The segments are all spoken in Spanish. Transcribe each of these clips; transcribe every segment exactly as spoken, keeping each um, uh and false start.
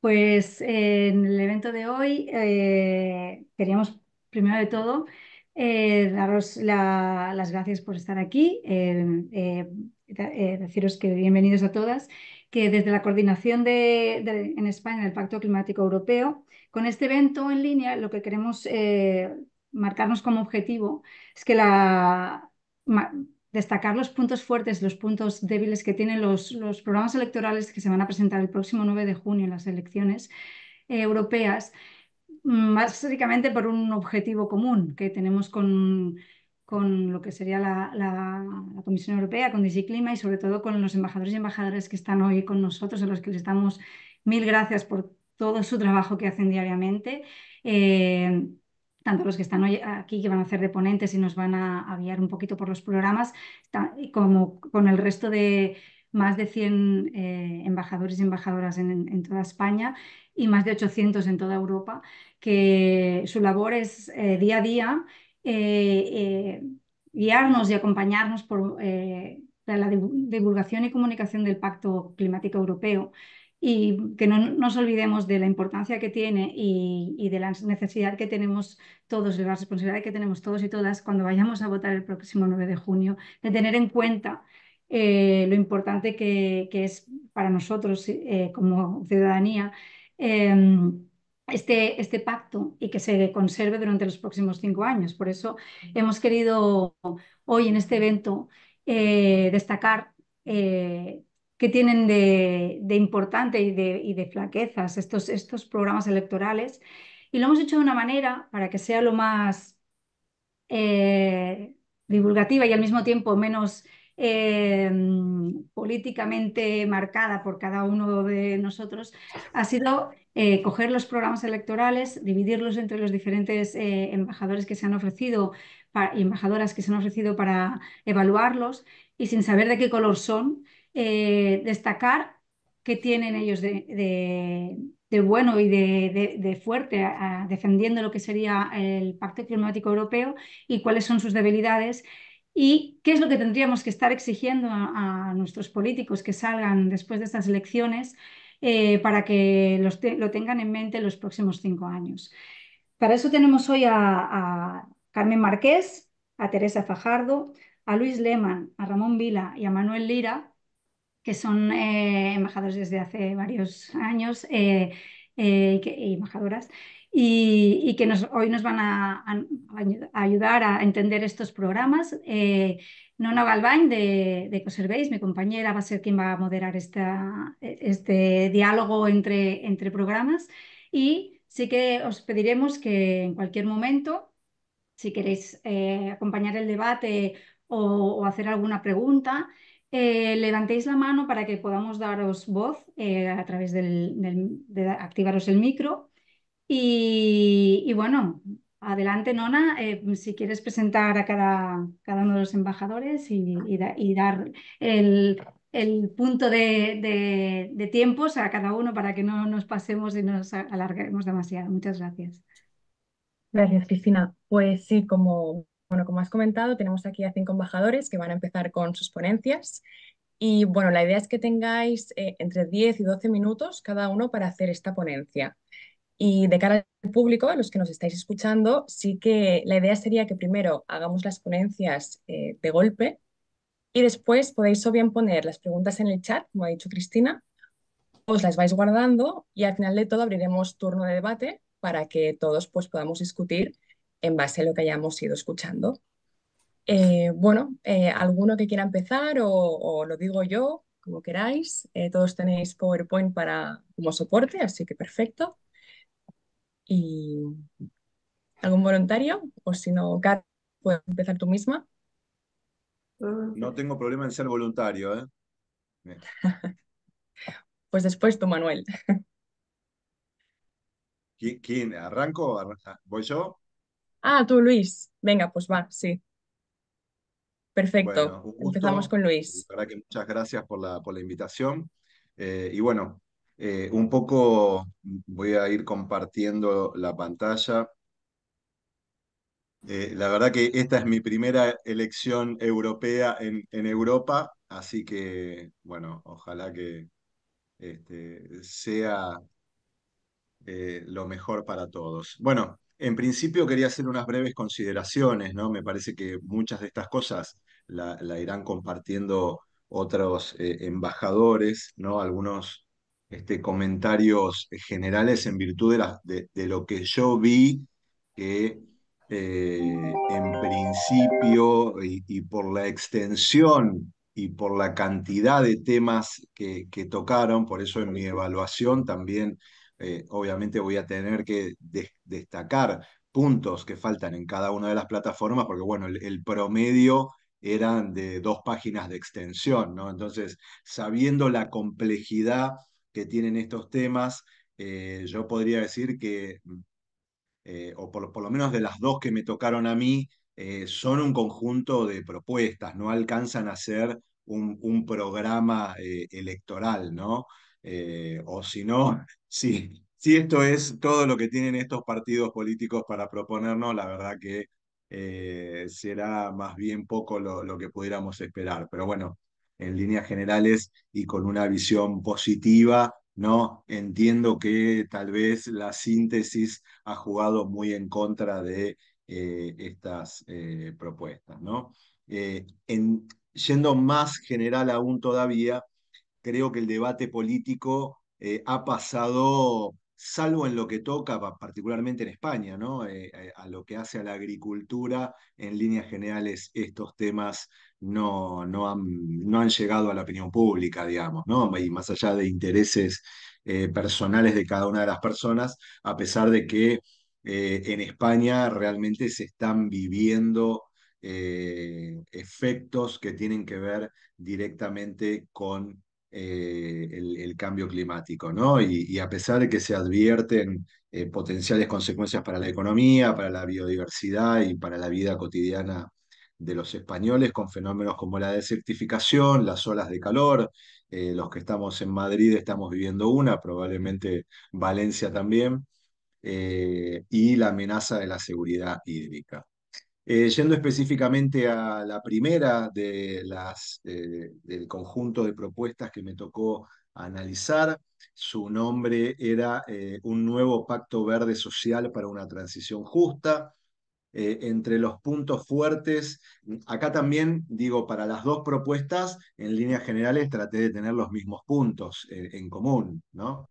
Pues eh, en el evento de hoy eh, queríamos, primero de todo, eh, daros la- las gracias por estar aquí, eh, eh, da- eh, deciros que bienvenidos a todas, que desde la coordinación de, de- en España del Pacto Climático Europeo, con este evento en línea, lo que queremos eh, marcarnos como objetivo es que la, ma- destacar los puntos fuertes, los puntos débiles que tienen los, los programas electorales que se van a presentar el próximo nueve de junio en las elecciones eh, europeas, mm, básicamente por un objetivo común que tenemos con, con lo que sería la, la- la Comisión Europea, con DigiClima y sobre todo con los embajadores y embajadoras que están hoy con nosotros, a los que les damos mil gracias por todo su trabajo que hacen diariamente. Eh, tanto los que están hoy aquí, que van a hacer de ponentes y nos van a, a guiar un poquito por los programas, ta- como con el resto de más de cien eh, embajadores y embajadoras en, en toda España y más de ochocientos en toda Europa, que su labor es eh, día a día eh, eh, guiarnos y acompañarnos por eh, la divulgación y comunicación del Pacto Climático Europeo y que no nos olvidemos de la importancia que tiene y, y de la necesidad que tenemos todos, de la responsabilidad que tenemos todos y todas cuando vayamos a votar el próximo nueve de junio, de tener en cuenta eh, lo importante que, que es para nosotros eh, como ciudadanía eh, este, este pacto y que se conserve durante los próximos cinco años. Por eso hemos querido hoy en este evento eh, destacar eh, qué tienen de, de importante y de, y de flaquezas estos, estos programas electorales. Y lo hemos hecho de una manera para que sea lo más eh, divulgativa y al mismo tiempo menos eh, políticamente marcada por cada uno de nosotros, ha sido eh, coger los programas electorales, dividirlos entre los diferentes eh, embajadores que se han ofrecido pa- y embajadoras que se han ofrecido para evaluarlos y sin saber de qué color son, eh, destacar qué tienen ellos de, de- de bueno y de, de- de fuerte a- a- defendiendo lo que sería el Pacto Climático Europeo y cuáles son sus debilidades y qué es lo que tendríamos que estar exigiendo a, a nuestros políticos que salgan después de estas elecciones eh, para que los te- lo tengan en mente en los próximos cinco años. Para eso tenemos hoy a, a Carmen Marqués, a Teresa Fajardo, a Luis Lehmann, a Ramón Vila y a Manuel Lira, que son eh, embajadores desde hace varios años eh, eh, y, que- y embajadoras, y, y que nos, hoy nos van a, a- a ayudar a entender estos programas. Eh, Nona Galván de, de Ecoserveis, mi compañera, va a ser quien va a moderar esta- este diálogo entre, entre programas y sí que os pediremos que en cualquier momento si queréis eh, acompañar el debate o, o hacer alguna pregunta, eh, levantéis la mano para que podamos daros voz eh, a través del, del- de activaros el micro. Y, y bueno, adelante, Nona, eh, si quieres presentar a cada, cada uno de los embajadores y, y da- y dar el, el punto de, de- de tiempos a cada uno para que no nos pasemos y nos alarguemos demasiado. Muchas gracias. Gracias, Cristina. Pues sí, como, bueno, como has comentado, tenemos aquí a cinco embajadores que van a empezar con sus ponencias. Y bueno, la idea es que tengáis eh, entre diez y doce minutos cada uno para hacer esta ponencia. Y de cara al público, a los que nos estáis escuchando, sí que la idea sería que primero hagamos las ponencias eh, de golpe y después podéis o bien poner las preguntas en el chat, como ha dicho Cristina, os las vais guardando y al final de todo abriremos turno de debate para que todos pues, podamos discutir en base a lo que hayamos ido escuchando. Eh, bueno, eh, ¿alguno que quiera empezar o, o lo digo yo, como queráis? Eh, todos tenéis PowerPoint para, como soporte, así que perfecto. ¿Y algún voluntario? O si no, Kat, puedes empezar tú misma. No tengo problema en ser voluntario, ¿eh? Bien. Pues después tú, Manuel. ¿Qui- ¿Quién? ¿Arranco? Arranca- ¿Voy yo? Ah, tú, Luis. Venga, pues va, sí. Perfecto. Bueno, un Empezamos gusto. con La Luis. verdad que muchas gracias por la, por la invitación. Eh, y bueno, eh, un poco voy a ir compartiendo la pantalla. Eh, la verdad que esta es mi primera elección europea en, en Europa, así que, bueno, ojalá que este, sea eh, lo mejor para todos. Bueno, en principio quería hacer unas breves consideraciones, ¿no? Me parece que muchas de estas cosas la, la irán compartiendo otros eh, embajadores, ¿no? Algunos este, comentarios generales en virtud de, la- de, de lo que yo vi que eh, en principio y, y por la extensión y por la cantidad de temas que, que tocaron, por eso en mi evaluación también eh, obviamente voy a tener que de- destacar puntos que faltan en cada una de las plataformas, porque bueno, el, el promedio eran de dos páginas de extensión, ¿no? Entonces, sabiendo la complejidad que tienen estos temas, eh, yo podría decir que eh, o por, por lo menos de las dos que me tocaron a mí, eh, son un conjunto de propuestas, no alcanzan a ser un, un programa eh, electoral, ¿no? Eh, o si no, si, si esto es todo lo que tienen estos partidos políticos para proponernos, la verdad que eh, será más bien poco lo, lo que pudiéramos esperar. Pero bueno, en líneas generales y con una visión positiva, ¿no? Entiendo que tal vez la síntesis ha jugado muy en contra de eh, estas eh, propuestas, ¿no? Eh, en, yendo más general aún todavía, creo que el debate político eh, ha pasado, salvo en lo que toca, particularmente en España, ¿no? Eh, eh, a lo que hace a la agricultura, en líneas generales estos temas no, no, han, no han llegado a la opinión pública, digamos, ¿no? Y más allá de intereses eh, personales de cada una de las personas, a pesar de que eh, en España realmente se están viviendo eh, efectos que tienen que ver directamente con eh, el, el cambio climático, ¿no? Y, y a pesar de que se advierten eh, potenciales consecuencias para la economía, para la biodiversidad y para la vida cotidiana de los españoles, con fenómenos como la desertificación, las olas de calor, eh, los que estamos en Madrid estamos viviendo una, probablemente Valencia también, eh, y la amenaza de la seguridad hídrica. Eh, yendo específicamente a la primera de las, eh, del conjunto de propuestas que me tocó analizar, su nombre era eh, Un nuevo pacto verde social para una transición justa. Eh, entre los puntos fuertes, acá también digo, para las dos propuestas, en líneas generales traté de tener los mismos puntos eh, en común, ¿no?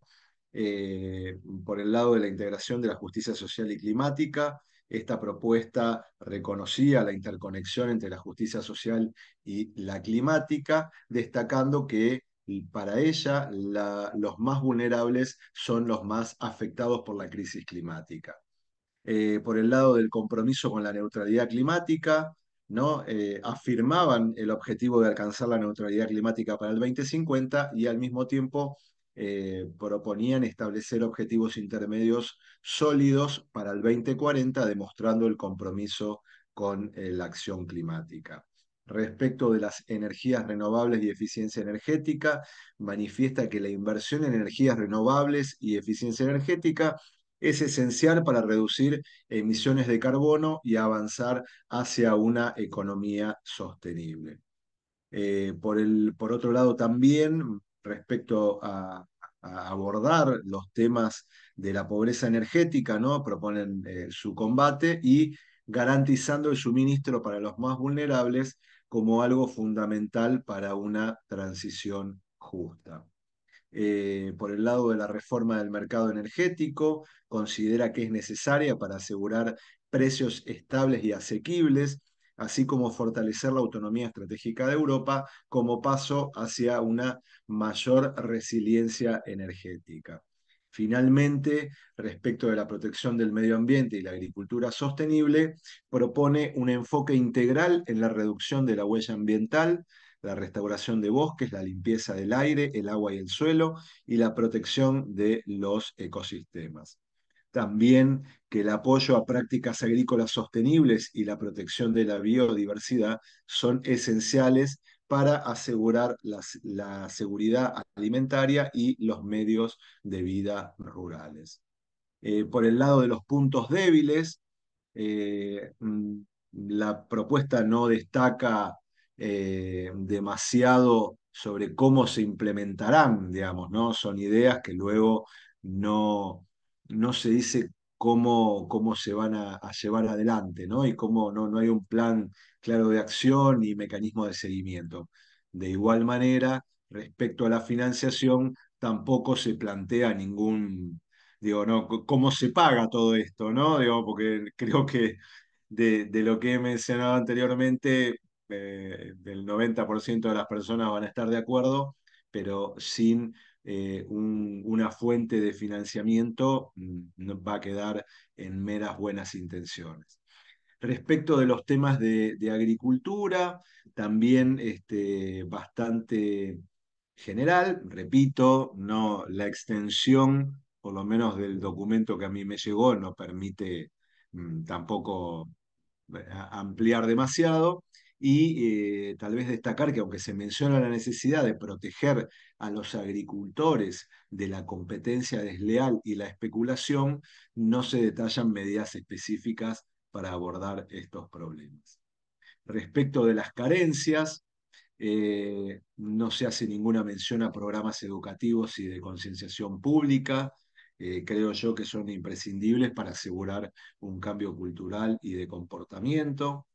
Eh, por el lado de la integración de la justicia social y climática. Esta propuesta reconocía la interconexión entre la justicia social y la climática, destacando que para ella la, los más vulnerables son los más afectados por la crisis climática. Eh, por el lado del compromiso con la neutralidad climática, ¿no? Eh, afirmaban el objetivo de alcanzar la neutralidad climática para el dos mil cincuenta y al mismo tiempo eh, proponían establecer objetivos intermedios sólidos para el dos mil cuarenta, demostrando el compromiso con eh, la acción climática. Respecto de las energías renovables y eficiencia energética, manifiesta que la inversión en energías renovables y eficiencia energética es esencial para reducir emisiones de carbono y avanzar hacia una economía sostenible. Eh, por el, por otro lado, también respecto a, a abordar los temas de la pobreza energética, ¿no? Proponen eh, su combate y garantizando el suministro para los más vulnerables como algo fundamental para una transición justa. Eh, por el lado de la reforma del mercado energético, considera que es necesaria para asegurar precios estables y asequibles, así como fortalecer la autonomía estratégica de Europa como paso hacia una mayor resiliencia energética. Finalmente, respecto de la protección del medio ambiente y la agricultura sostenible, propone un enfoque integral en la reducción de la huella ambiental, la restauración de bosques, la limpieza del aire, el agua y el suelo y la protección de los ecosistemas. También que el apoyo a prácticas agrícolas sostenibles y la protección de la biodiversidad son esenciales para asegurar la, la seguridad alimentaria y los medios de vida rurales. Eh, por el lado de los puntos débiles, eh, mm, la propuesta no destaca eh, demasiado sobre cómo se implementarán, digamos, ¿no? Son ideas que luego no, no se dice cómo, cómo se van a, a llevar adelante, ¿no? Y cómo no, no hay un plan claro de acción ni mecanismo de seguimiento. De igual manera, respecto a la financiación, tampoco se plantea ningún, digo, ¿no? C- ¿Cómo se paga todo esto, ¿no? Digo, porque creo que de, de lo que he mencionado anteriormente, eh, el noventa por ciento de las personas van a estar de acuerdo, pero sin eh, un- una fuente de financiamiento mm, no va a quedar en meras buenas intenciones. Respecto de los temas de, de agricultura, también este, bastante general, repito, no la extensión, por lo menos del documento que a mí me llegó, no permite mm, tampoco a- ampliar demasiado y eh, tal vez destacar que aunque se menciona la necesidad de proteger a los agricultores de la competencia desleal y la especulación, no se detallan medidas específicas para abordar estos problemas. Respecto de las carencias, eh, no se hace ninguna mención a programas educativos y de concienciación pública. Eh, creo yo que son imprescindibles para asegurar un cambio cultural y de comportamiento.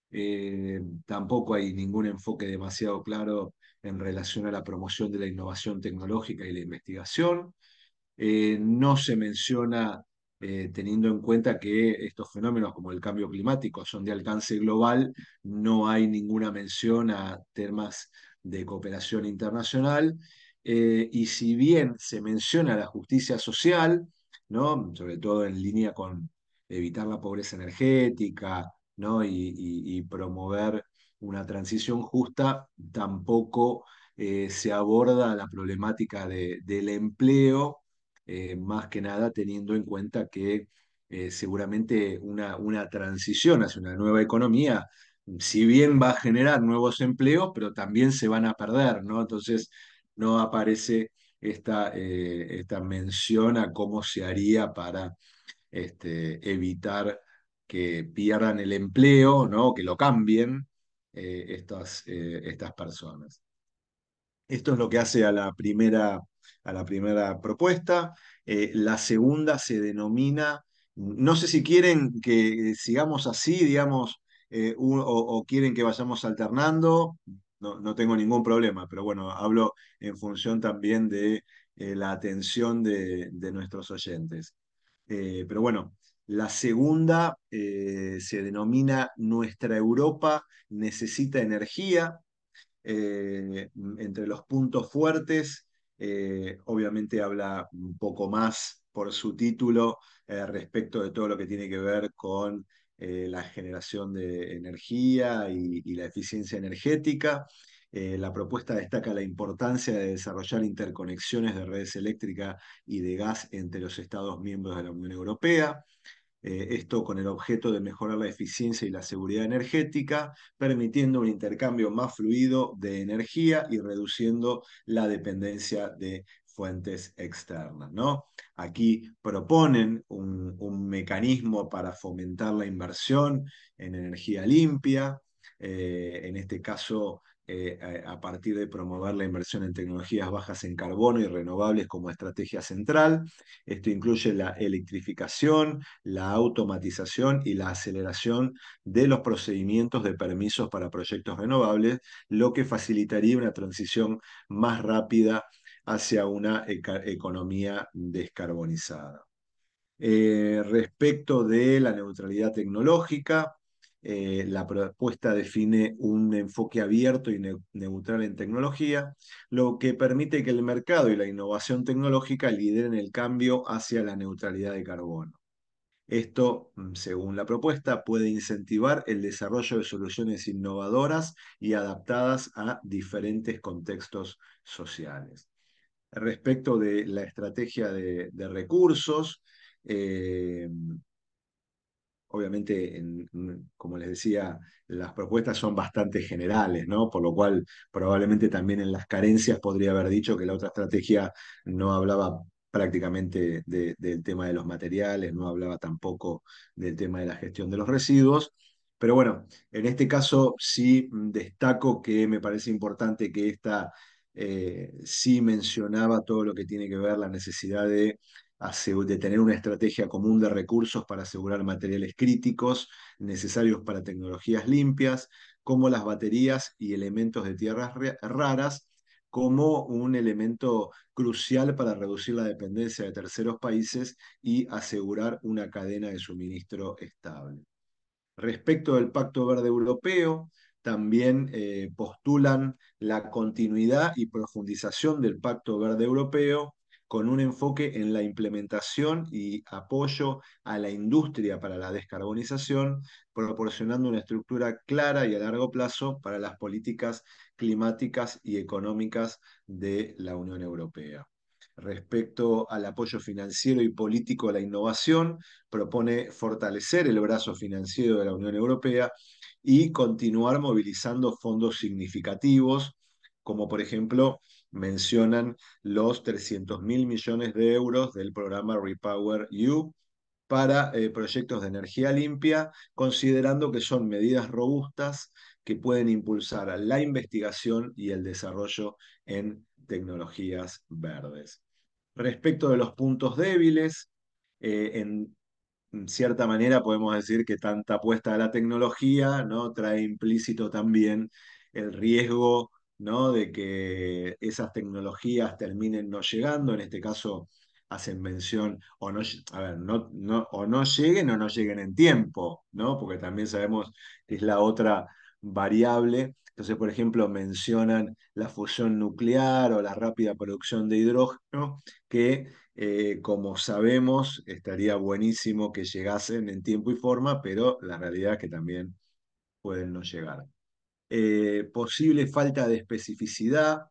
Eh, tampoco hay ningún enfoque demasiado claro en relación a la promoción de la innovación tecnológica y la investigación. Eh, no se menciona, eh, teniendo en cuenta que estos fenómenos como el cambio climático son de alcance global, no hay ninguna mención a temas de cooperación internacional. Eh, y si bien se menciona la justicia social, ¿no? Sobre todo en línea con evitar la pobreza energética, ¿no? y, y- y promover una transición justa, tampoco eh, se aborda la problemática de- del empleo, eh, más que nada teniendo en cuenta que eh, seguramente una, una transición hacia una nueva economía, si bien va a generar nuevos empleos, pero también se van a perder, ¿no? Entonces no aparece esta, eh, esta mención a cómo se haría para este, evitar que pierdan el empleo, ¿no? Que lo cambien eh, estas, eh, estas personas. Esto es lo que hace a la primera, a la primera propuesta. Eh, la segunda se denomina, no sé si quieren que sigamos así, digamos, eh, un- o, o quieren que vayamos alternando, no, no tengo ningún problema, pero bueno, hablo en función también de eh, la atención de, de nuestros oyentes. Eh, pero bueno, la segunda eh, se denomina Nuestra Europa necesita energía. Eh, entre los puntos fuertes, eh, obviamente habla un poco más por su título eh, respecto de todo lo que tiene que ver con eh, la generación de energía y, y la eficiencia energética. Eh, la propuesta destaca la importancia de desarrollar interconexiones de redes eléctricas y de gas entre los Estados miembros de la Unión Europea. Eh, esto con el objeto de mejorar la eficiencia y la seguridad energética, permitiendo un intercambio más fluido de energía y reduciendo la dependencia de fuentes externas, ¿no? Aquí proponen un, un mecanismo para fomentar la inversión en energía limpia, eh, en este caso eh, a, a partir de promover la inversión en tecnologías bajas en carbono y renovables como estrategia central. Esto incluye la electrificación, la automatización y la aceleración de los procedimientos de permisos para proyectos renovables, lo que facilitaría una transición más rápida hacia una eca- economía descarbonizada. Eh, respecto de la neutralidad tecnológica, eh, la propuesta define un enfoque abierto y neu- neutral en tecnología, lo que permite que el mercado y la innovación tecnológica lideren el cambio hacia la neutralidad de carbono. Esto, mm, según la propuesta, puede incentivar el desarrollo de soluciones innovadoras y adaptadas a diferentes contextos sociales. Respecto de la estrategia de, de recursos, eh, obviamente, en- como les decía, las propuestas son bastante generales, ¿no? Por lo cual probablemente también en las carencias podría haber dicho que la otra estrategia no hablaba prácticamente de- del tema de los materiales, no hablaba tampoco del tema de la gestión de los residuos. Pero bueno, en este caso sí mm, destaco que me parece importante que esta eh, sí mencionaba todo lo que tiene que ver la necesidad de de tener una estrategia común de recursos para asegurar materiales críticos necesarios para tecnologías limpias, como las baterías y elementos de tierras raras, como un elemento crucial para reducir la dependencia de terceros países y asegurar una cadena de suministro estable. Respecto del Pacto Verde Europeo, también eh, postulan la continuidad y profundización del Pacto Verde Europeo con un enfoque en la implementación y apoyo a la industria para la descarbonización, proporcionando una estructura clara y a largo plazo para las políticas climáticas y económicas de la Unión Europea. Respecto al apoyo financiero y político a la innovación, propone fortalecer el brazo financiero de la Unión Europea y continuar movilizando fondos significativos, como por ejemplo mencionan los trescientos mil millones de euros del programa Repower E U para eh, proyectos de energía limpia, considerando que son medidas robustas que pueden impulsar la investigación y el desarrollo en tecnologías verdes. Respecto de los puntos débiles, eh, en en cierta manera podemos decir que tanta apuesta a la tecnología, ¿no?, trae implícito también el riesgo, ¿no?, de que esas tecnologías terminen no llegando. En este caso hacen mención o no, a ver, no, no, o no lleguen o no lleguen en tiempo, ¿no?, porque también sabemos que es la otra variable. Entonces, por ejemplo, mencionan la fusión nuclear o la rápida producción de hidrógeno, que eh, como sabemos, estaría buenísimo que llegasen en tiempo y forma, pero la realidad es que también pueden no llegar. Eh, posible falta de especificidad,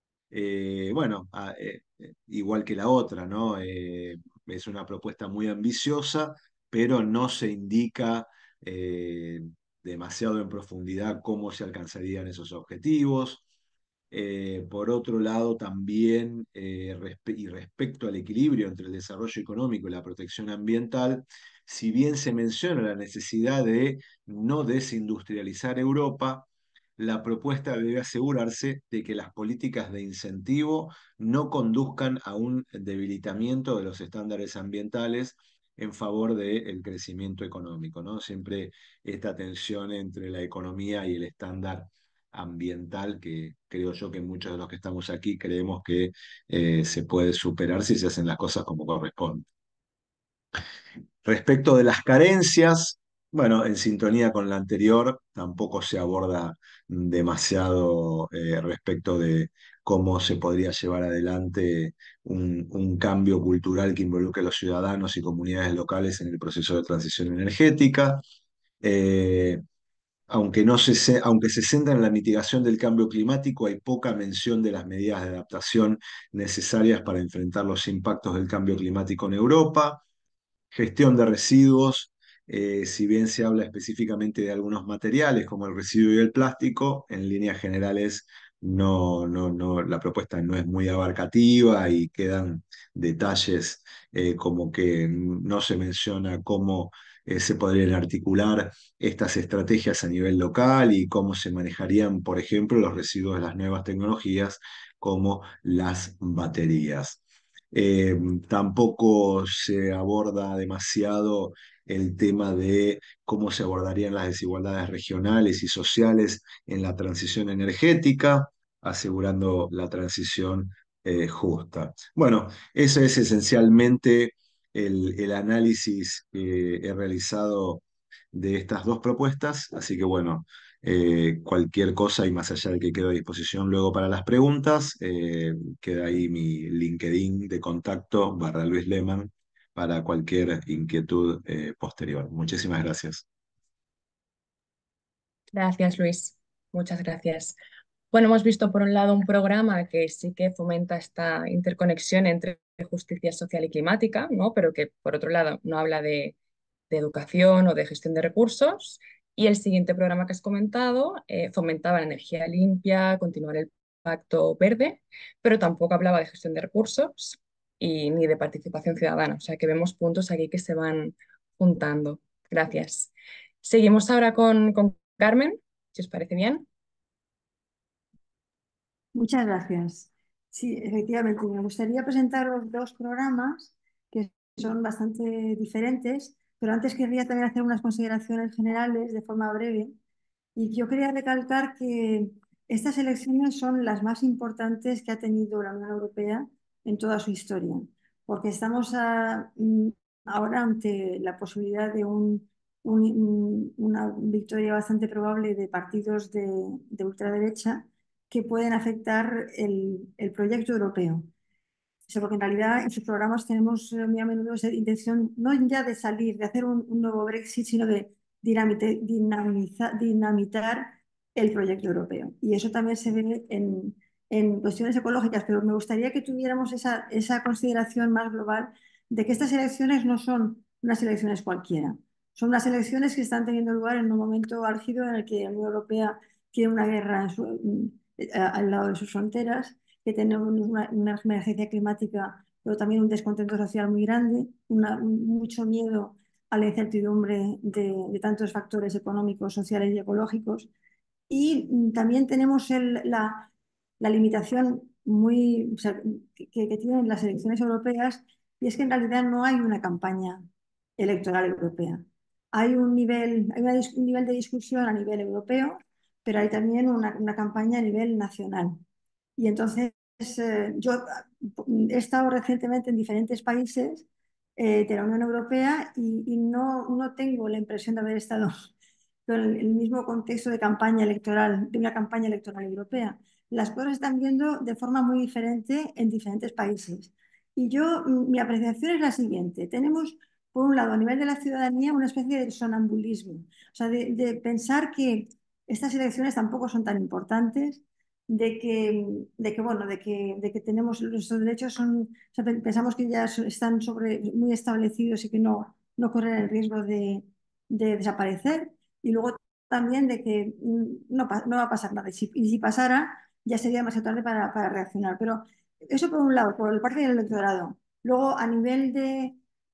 eh, bueno, a, eh, eh, igual que la otra, ¿no? Eh, es una propuesta muy ambiciosa, pero no se indica eh, demasiado en profundidad cómo se alcanzarían esos objetivos. Eh, por otro lado, también, eh, respe y respecto al equilibrio entre el desarrollo económico y la protección ambiental, si bien se menciona la necesidad de no desindustrializar Europa, la propuesta debe asegurarse de que las políticas de incentivo no conduzcan a un debilitamiento de los estándares ambientales en favor del crecimiento económico, ¿no? Siempre esta tensión entre la economía y el estándar ambiental que creo yo que muchos de los que estamos aquí creemos que eh, se puede superar si se hacen las cosas como corresponde. Respecto de las carencias, bueno, en sintonía con la anterior, tampoco se aborda demasiado eh, respecto de cómo se podría llevar adelante un, un cambio cultural que involucre a los ciudadanos y comunidades locales en el proceso de transición energética. Eh, aunque, no se, aunque se centra en la mitigación del cambio climático, hay poca mención de las medidas de adaptación necesarias para enfrentar los impactos del cambio climático en Europa. Gestión de residuos, eh, si bien se habla específicamente de algunos materiales como el residuo y el plástico, en líneas generales no, no, no, la propuesta no es muy abarcativa y quedan detalles eh, como que no se menciona cómo eh, se podrían articular estas estrategias a nivel local y cómo se manejarían, por ejemplo, los residuos de las nuevas tecnologías como las baterías. Eh, tampoco se aborda demasiado el tema de cómo se abordarían las desigualdades regionales y sociales en la transición energética, asegurando la transición eh, justa. Bueno, eso es esencialmente el, el análisis que he realizado de estas dos propuestas, así que bueno, eh, cualquier cosa y más allá de que quedo a disposición luego para las preguntas, eh, queda ahí mi LinkedIn de contacto barra Luis Lehmann para cualquier inquietud eh, posterior. Muchísimas gracias. Gracias, Luis. Muchas gracias. Bueno, hemos visto por un lado un programa que sí que fomenta esta interconexión entre justicia social y climática, ¿no? Pero que por otro lado no habla de, de educación o de gestión de recursos. Y el siguiente programa que has comentado eh, fomentaba la energía limpia, continuar el pacto verde, pero tampoco hablaba de gestión de recursos y ni de participación ciudadana. O sea que vemos puntos aquí que se van juntando. Gracias. Seguimos ahora con, con Carmen, si os parece bien. Muchas gracias. Sí, efectivamente, me gustaría presentar los dos programas que son bastante diferentes, pero antes querría también hacer unas consideraciones generales de forma breve. Y yo quería recalcar que estas elecciones son las más importantes que ha tenido la Unión Europea en toda su historia, porque estamos a- mm, ahora ante la posibilidad de un- un- una victoria bastante probable de partidos de, de ultraderecha que pueden afectar el, el proyecto europeo. O sea, porque en realidad en sus programas tenemos eh, muy a menudo esa intención no ya de salir, de hacer un, un nuevo Brexit, sino de dinamite- dinamiza- dinamitar el proyecto europeo. Y eso también se ve en, en cuestiones ecológicas, pero me gustaría que tuviéramos esa, esa consideración más global de que estas elecciones no son unas elecciones cualquiera. Son unas elecciones que están teniendo lugar en un momento álgido en el que la Unión Europea tiene una guerra en su- eh, al lado de sus fronteras, que tenemos una, una emergencia climática, pero también un descontento social muy grande, una- mucho miedo a la incertidumbre de, de tantos factores económicos, sociales y ecológicos. Y mm, también tenemos el- la, la limitación muy, o sea, que, que tienen las elecciones europeas, y es que en realidad no hay una campaña electoral europea. Hay un nivel, hay una dis- un nivel de discusión a nivel europeo, pero hay también una, una campaña a nivel nacional. Y entonces eh, yo he estado recientemente en diferentes países eh, de la Unión Europea y, y no, no tengo la impresión de haber estado con el, el mismo contexto de campaña electoral, de una campaña electoral europea. Las cosas están viendo de forma muy diferente en diferentes países. Y yo, mm, mi apreciación es la siguiente. Tenemos, por un lado, a nivel de la ciudadanía, una especie de sonambulismo. O sea, de, de pensar que estas elecciones tampoco son tan importantes, de que, de que, bueno, de que, de que tenemos nuestros derechos son, o sea, pensamos que ya so- están sobre, muy establecidos y que no, no corren el riesgo de, de desaparecer. Y luego también de que mm, no, pa- no va a pasar nada. Y si, y si pasara, ya sería demasiado tarde para, para reaccionar. Pero eso por un lado, por el parte del electorado. Luego, a nivel de,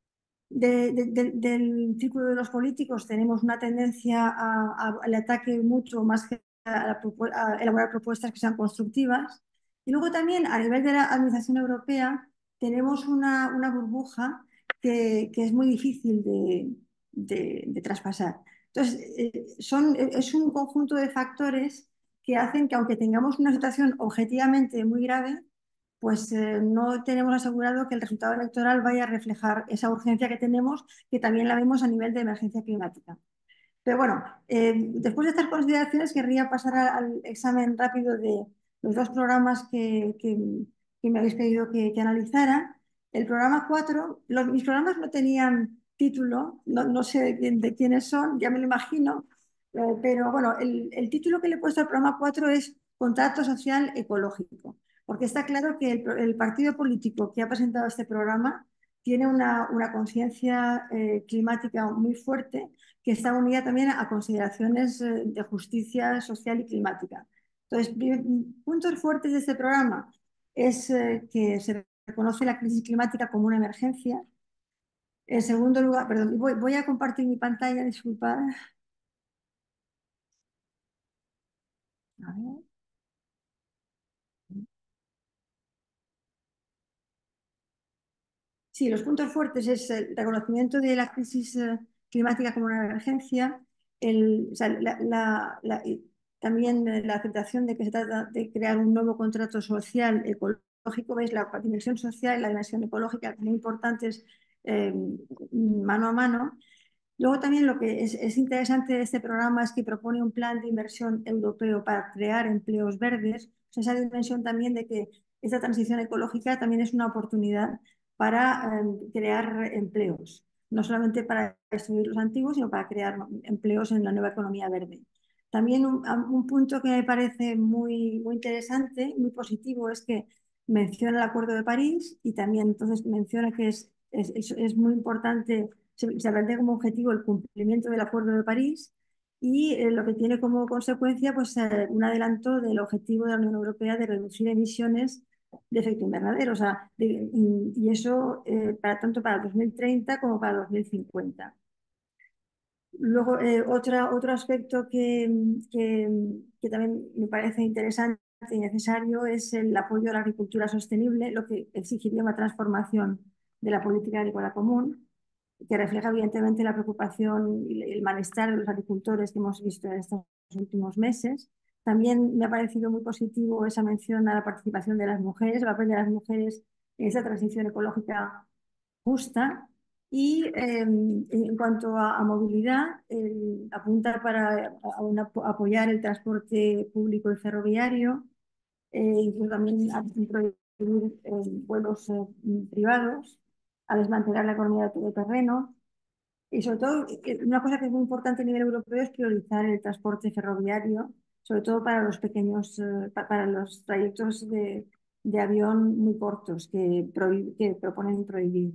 de- de- de- del círculo de los políticos tenemos una tendencia a- a- al ataque mucho más que a, la propu- a elaborar propuestas que sean constructivas. Y luego también a nivel de la Administración Europea tenemos una, una burbuja que, que es muy difícil de, de- de traspasar. Entonces, eh, son, es un conjunto de factores que hacen que aunque tengamos una situación objetivamente muy grave, pues eh, no tenemos asegurado que el resultado electoral vaya a reflejar esa urgencia que tenemos, que también la vemos a nivel de emergencia climática. Pero bueno, eh, después de estas consideraciones querría pasar a- al examen rápido de los dos programas que, que- que me habéis pedido que, que analizara. El programa cuatro, los, mis programas no tenían título, no, no sé de, quién- de quiénes son, ya me lo imagino, eh, pero bueno, el, el título que le he puesto al programa cuatro es Contrato Social Ecológico, porque está claro que el, el partido político que ha presentado este programa tiene una, una conciencia eh, climática muy fuerte, que está unida también a consideraciones eh, de justicia social y climática. Entonces, puntos fuertes de este programa es eh, que se reconoce la crisis climática como una emergencia. En segundo lugar, perdón, voy, voy a compartir mi pantalla, disculpad. A ver. Sí, los puntos fuertes es el reconocimiento de la crisis eh, climática como una emergencia, el, o sea, la- la- la- y también eh, la aceptación de que se trata de crear un nuevo contrato social ecológico. Veis la dimensión social y la dimensión ecológica como importantes eh, mano a mano. Luego también lo que es, es interesante de este programa es que propone un plan de inversión europeo para crear empleos verdes. O sea, esa dimensión también de que esta transición ecológica también es una oportunidad para eh, crear empleos, no solamente para destruir los antiguos, sino para crear empleos en la nueva economía verde. También un, un punto que me parece muy, muy interesante, muy positivo, es que menciona el Acuerdo de París y también entonces menciona que es, es, es, es muy importante, se, se plantea como objetivo el cumplimiento del Acuerdo de París y eh, lo que tiene como consecuencia pues, eh, un adelanto del objetivo de la Unión Europea de reducir emisiones de efecto invernadero. O sea, de- y, y eso eh, para, tanto para dos mil treinta como para dos mil cincuenta. Luego, eh, otra, otro aspecto que, que, que también me parece interesante y necesario es el apoyo a la agricultura sostenible, lo que exigiría una transformación de la política agrícola común, que refleja evidentemente la preocupación y el malestar de los agricultores que hemos visto en estos últimos meses. También me ha parecido muy positivo esa mención a la participación de las mujeres, el papel de las mujeres en esa transición ecológica justa. Y eh, en cuanto a, a movilidad, eh, apunta para a una, apoyar el transporte público y ferroviario, eh, incluso también a prohibir eh, vuelos eh, privados, a desmantelar la economía de todo terreno. Y sobre todo, eh, una cosa que es muy importante a nivel europeo es priorizar el transporte ferroviario, sobre todo para los pequeños, eh, pa- para los trayectos de, de avión muy cortos que, prohib- que proponen prohibir.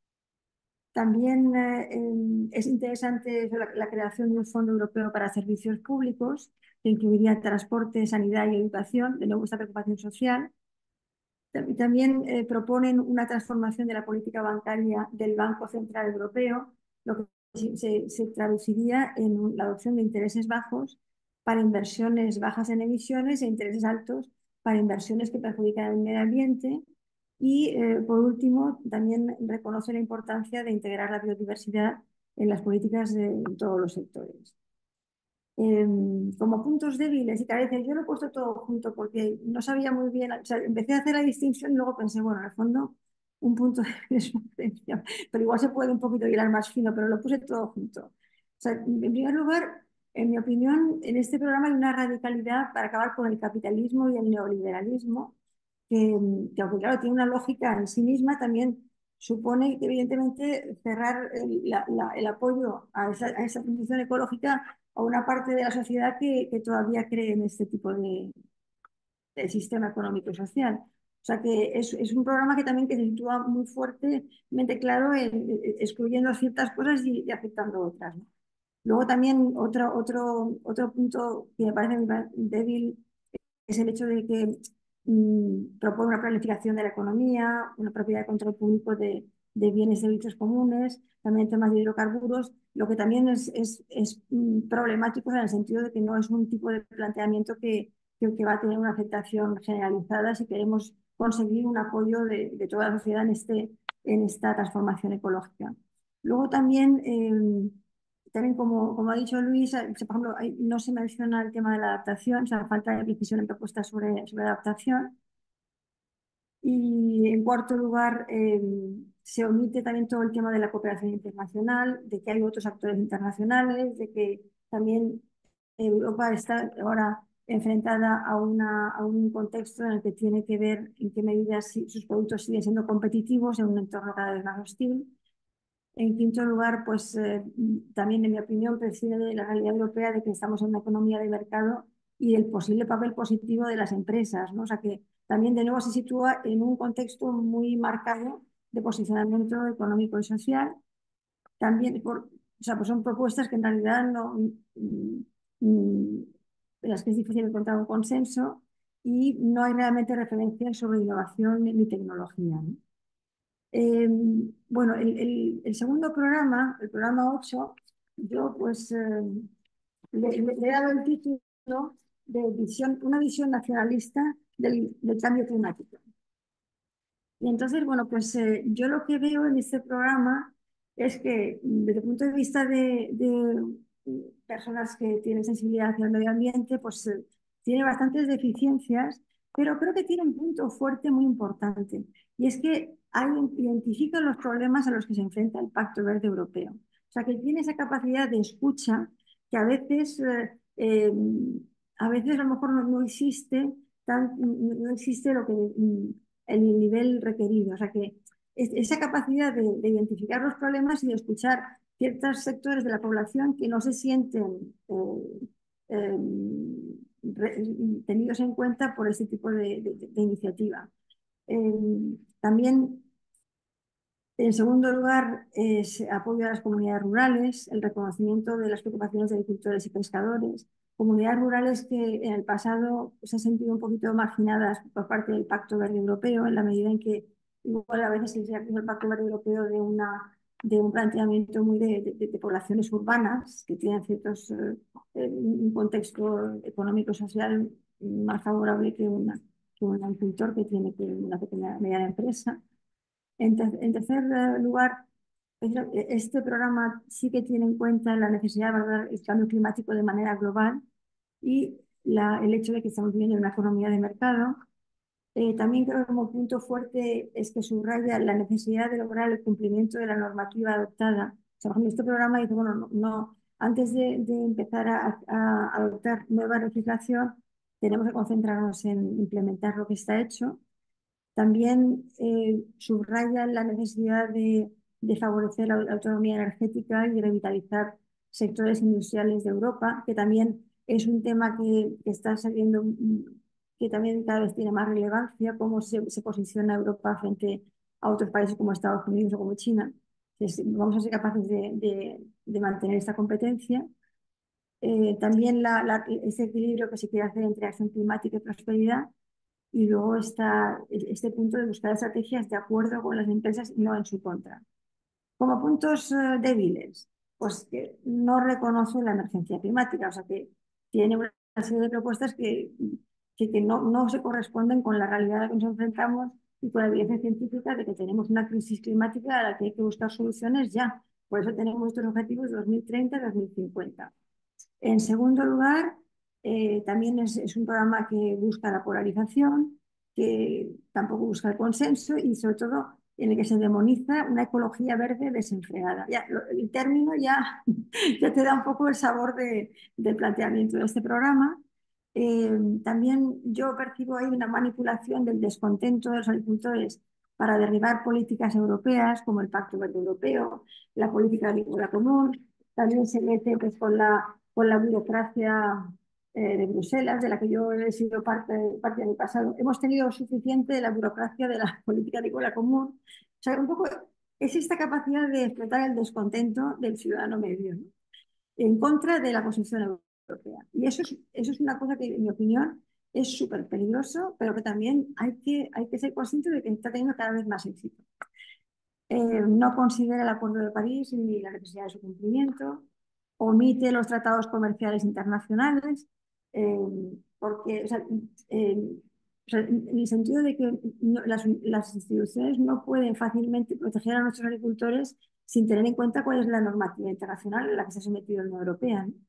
También eh, em, es interesante la, la creación de un fondo europeo para servicios públicos que incluiría transporte, sanidad y educación, de nuevo esta preocupación social. Tam- También eh, proponen una transformación de la política bancaria del Banco Central Europeo, lo que se, se- se traduciría en la adopción de intereses bajos para inversiones bajas en emisiones e intereses altos para inversiones que perjudican el medio ambiente. Y eh, por último, también reconoce la importancia de integrar la biodiversidad en las políticas de todos los sectores. Eh, como puntos débiles y carencias, yo lo he puesto todo junto porque no sabía muy bien, o sea, empecé a hacer la distinción y luego pensé, bueno, en el fondo un punto débil es una carencia, pero igual se puede un poquito hilar más fino, pero lo puse todo junto. O sea, en primer lugar, en mi opinión, en este programa hay una radicalidad para acabar con el capitalismo y el neoliberalismo, que, que aunque claro, tiene una lógica en sí misma, también supone que evidentemente cerrar el, la, la, el apoyo a esa, a esa transición ecológica a una parte de la sociedad que, que todavía cree en este tipo de, de, sistema económico y social. O sea que es, es, un programa que también que se sitúa muy fuertemente claro en, en, excluyendo ciertas cosas y, y aceptando otras, ¿no? Luego también otro, otro, otro punto que me parece débil es el hecho de que mmm, propone una planificación de la economía, una propiedad de control público de, de bienes y servicios comunes, también temas de hidrocarburos, lo que también es, es, es problemático en el sentido de que no es un tipo de planteamiento que, que, que va a tener una aceptación generalizada si queremos conseguir un apoyo de, de toda la sociedad en, este, en esta transformación ecológica. Luego también... Eh, también, como, como ha dicho Luis, por ejemplo, hay, no se menciona el tema de la adaptación, o sea, falta de precisión en propuestas sobre, sobre adaptación. Y en cuarto lugar, eh, se omite también todo el tema de la cooperación internacional, de que hay otros actores internacionales, de que también Europa está ahora enfrentada a, una, a un contexto en el que tiene que ver en qué medida si, sus productos siguen siendo competitivos en un entorno cada vez más hostil. En quinto lugar, pues eh, también, en mi opinión, preside de la realidad europea de que estamos en una economía de mercado y el posible papel positivo de las empresas, ¿no? O sea que también de nuevo se sitúa en un contexto muy marcado de posicionamiento económico y social. También por, o sea, pues son propuestas que en realidad no, mm, mm, en las que es difícil encontrar un consenso y no hay realmente referencias sobre innovación ni tecnología, ¿no? Eh, bueno, el, el, el, segundo programa, el programa ocho, yo pues eh, le, le, le, he dado el título de visión, una visión nacionalista del, del cambio climático. Y entonces, bueno, pues eh, yo lo que veo en este programa es que desde el punto de vista de, de personas que tienen sensibilidad hacia el medio ambiente, pues eh, tiene bastantes deficiencias, pero creo que tiene un punto fuerte muy importante, y es que hay, identifican los problemas a los que se enfrenta el Pacto Verde Europeo. O sea, que tiene esa capacidad de escucha que a veces, eh, eh, a veces a lo mejor no, no existe, tan, no existe lo que el nivel requerido. O sea que es, esa capacidad de, de identificar los problemas y de escuchar ciertos sectores de la población que no se sienten eh, eh, re, tenidos en cuenta por este tipo de, de, de iniciativa. Eh, también, en segundo lugar, es apoyo a las comunidades rurales, el reconocimiento de las preocupaciones de agricultores y pescadores, comunidades rurales que en el pasado se han sentido un poquito marginadas por parte del Pacto Verde Europeo, en la medida en que igual a veces se ha el Pacto Verde Europeo de, una, de un planteamiento muy de, de, de poblaciones urbanas que tienen ciertos, eh, un contexto económico-social más favorable que, una, que un agricultor que tiene que una pequeña mediana empresa. En, ter- en tercer eh, lugar, es lo- e- este programa sí que tiene en cuenta la necesidad de abordar el cambio climático de manera global y la- el hecho de que estamos viviendo en una economía de mercado. Eh, también creo que como punto fuerte es que subraya la necesidad de lograr el cumplimiento de la normativa adoptada. O sea, por ejemplo, este programa dice, bueno, no, no- antes de, de empezar a, a adoptar nueva legislación, tenemos que concentrarnos en implementar lo que está hecho. También eh, subraya la necesidad de, de favorecer la autonomía energética y de revitalizar sectores industriales de Europa, que también es un tema que, que está saliendo, mm, que también cada vez tiene más relevancia, cómo se, se posiciona Europa frente a otros países como Estados Unidos o como China. Entonces, vamos a ser capaces de, de- de mantener esta competencia. Eh, también la- la- ese equilibrio que se quiere hacer entre acción climática y prosperidad, y luego está este punto de buscar estrategias de acuerdo con las empresas y no en su contra. Como puntos eh, débiles, pues que no reconoce la emergencia climática, o sea que tiene una serie de propuestas que, que, que no, no se corresponden con la realidad a la que nos enfrentamos y con la evidencia científica de que tenemos una crisis climática a la que hay que buscar soluciones ya. Por eso tenemos estos objetivos dos mil treinta dos mil cincuenta. En segundo lugar, eh, también es, es un programa que busca la polarización, que tampoco busca el consenso y sobre todo en el que se demoniza una ecología verde desenfrenada. Ya, lo- el término ya, ya te da un poco el sabor de- del planteamiento de este programa. Eh, también yo percibo ahí una manipulación del descontento de los agricultores para derribar políticas europeas como el Pacto Verde Europeo, la política agrícola común. También se mete pues, con la, con la burocracia eh, de Bruselas, de la que yo he sido parte, parte de mi pasado. Hemos tenido suficiente de la burocracia de la política agrícola común. O sea, un poco es esta capacidad de explotar el descontento del ciudadano medio, ¿no? En contra de la construcción europea. Y eso es, eso es una cosa que, en mi opinión, es súper peligroso, pero que también hay que, hay que ser consciente de que está teniendo cada vez más éxito. Eh, no considera el Acuerdo de París ni la necesidad de su cumplimiento, omite los tratados comerciales internacionales, eh, porque, o sea, eh, o sea, en el sentido de que no, las, las, instituciones no pueden fácilmente proteger a nuestros agricultores sin tener en cuenta cuál es la normativa internacional en la que se ha sometido la Unión Europea, ¿no?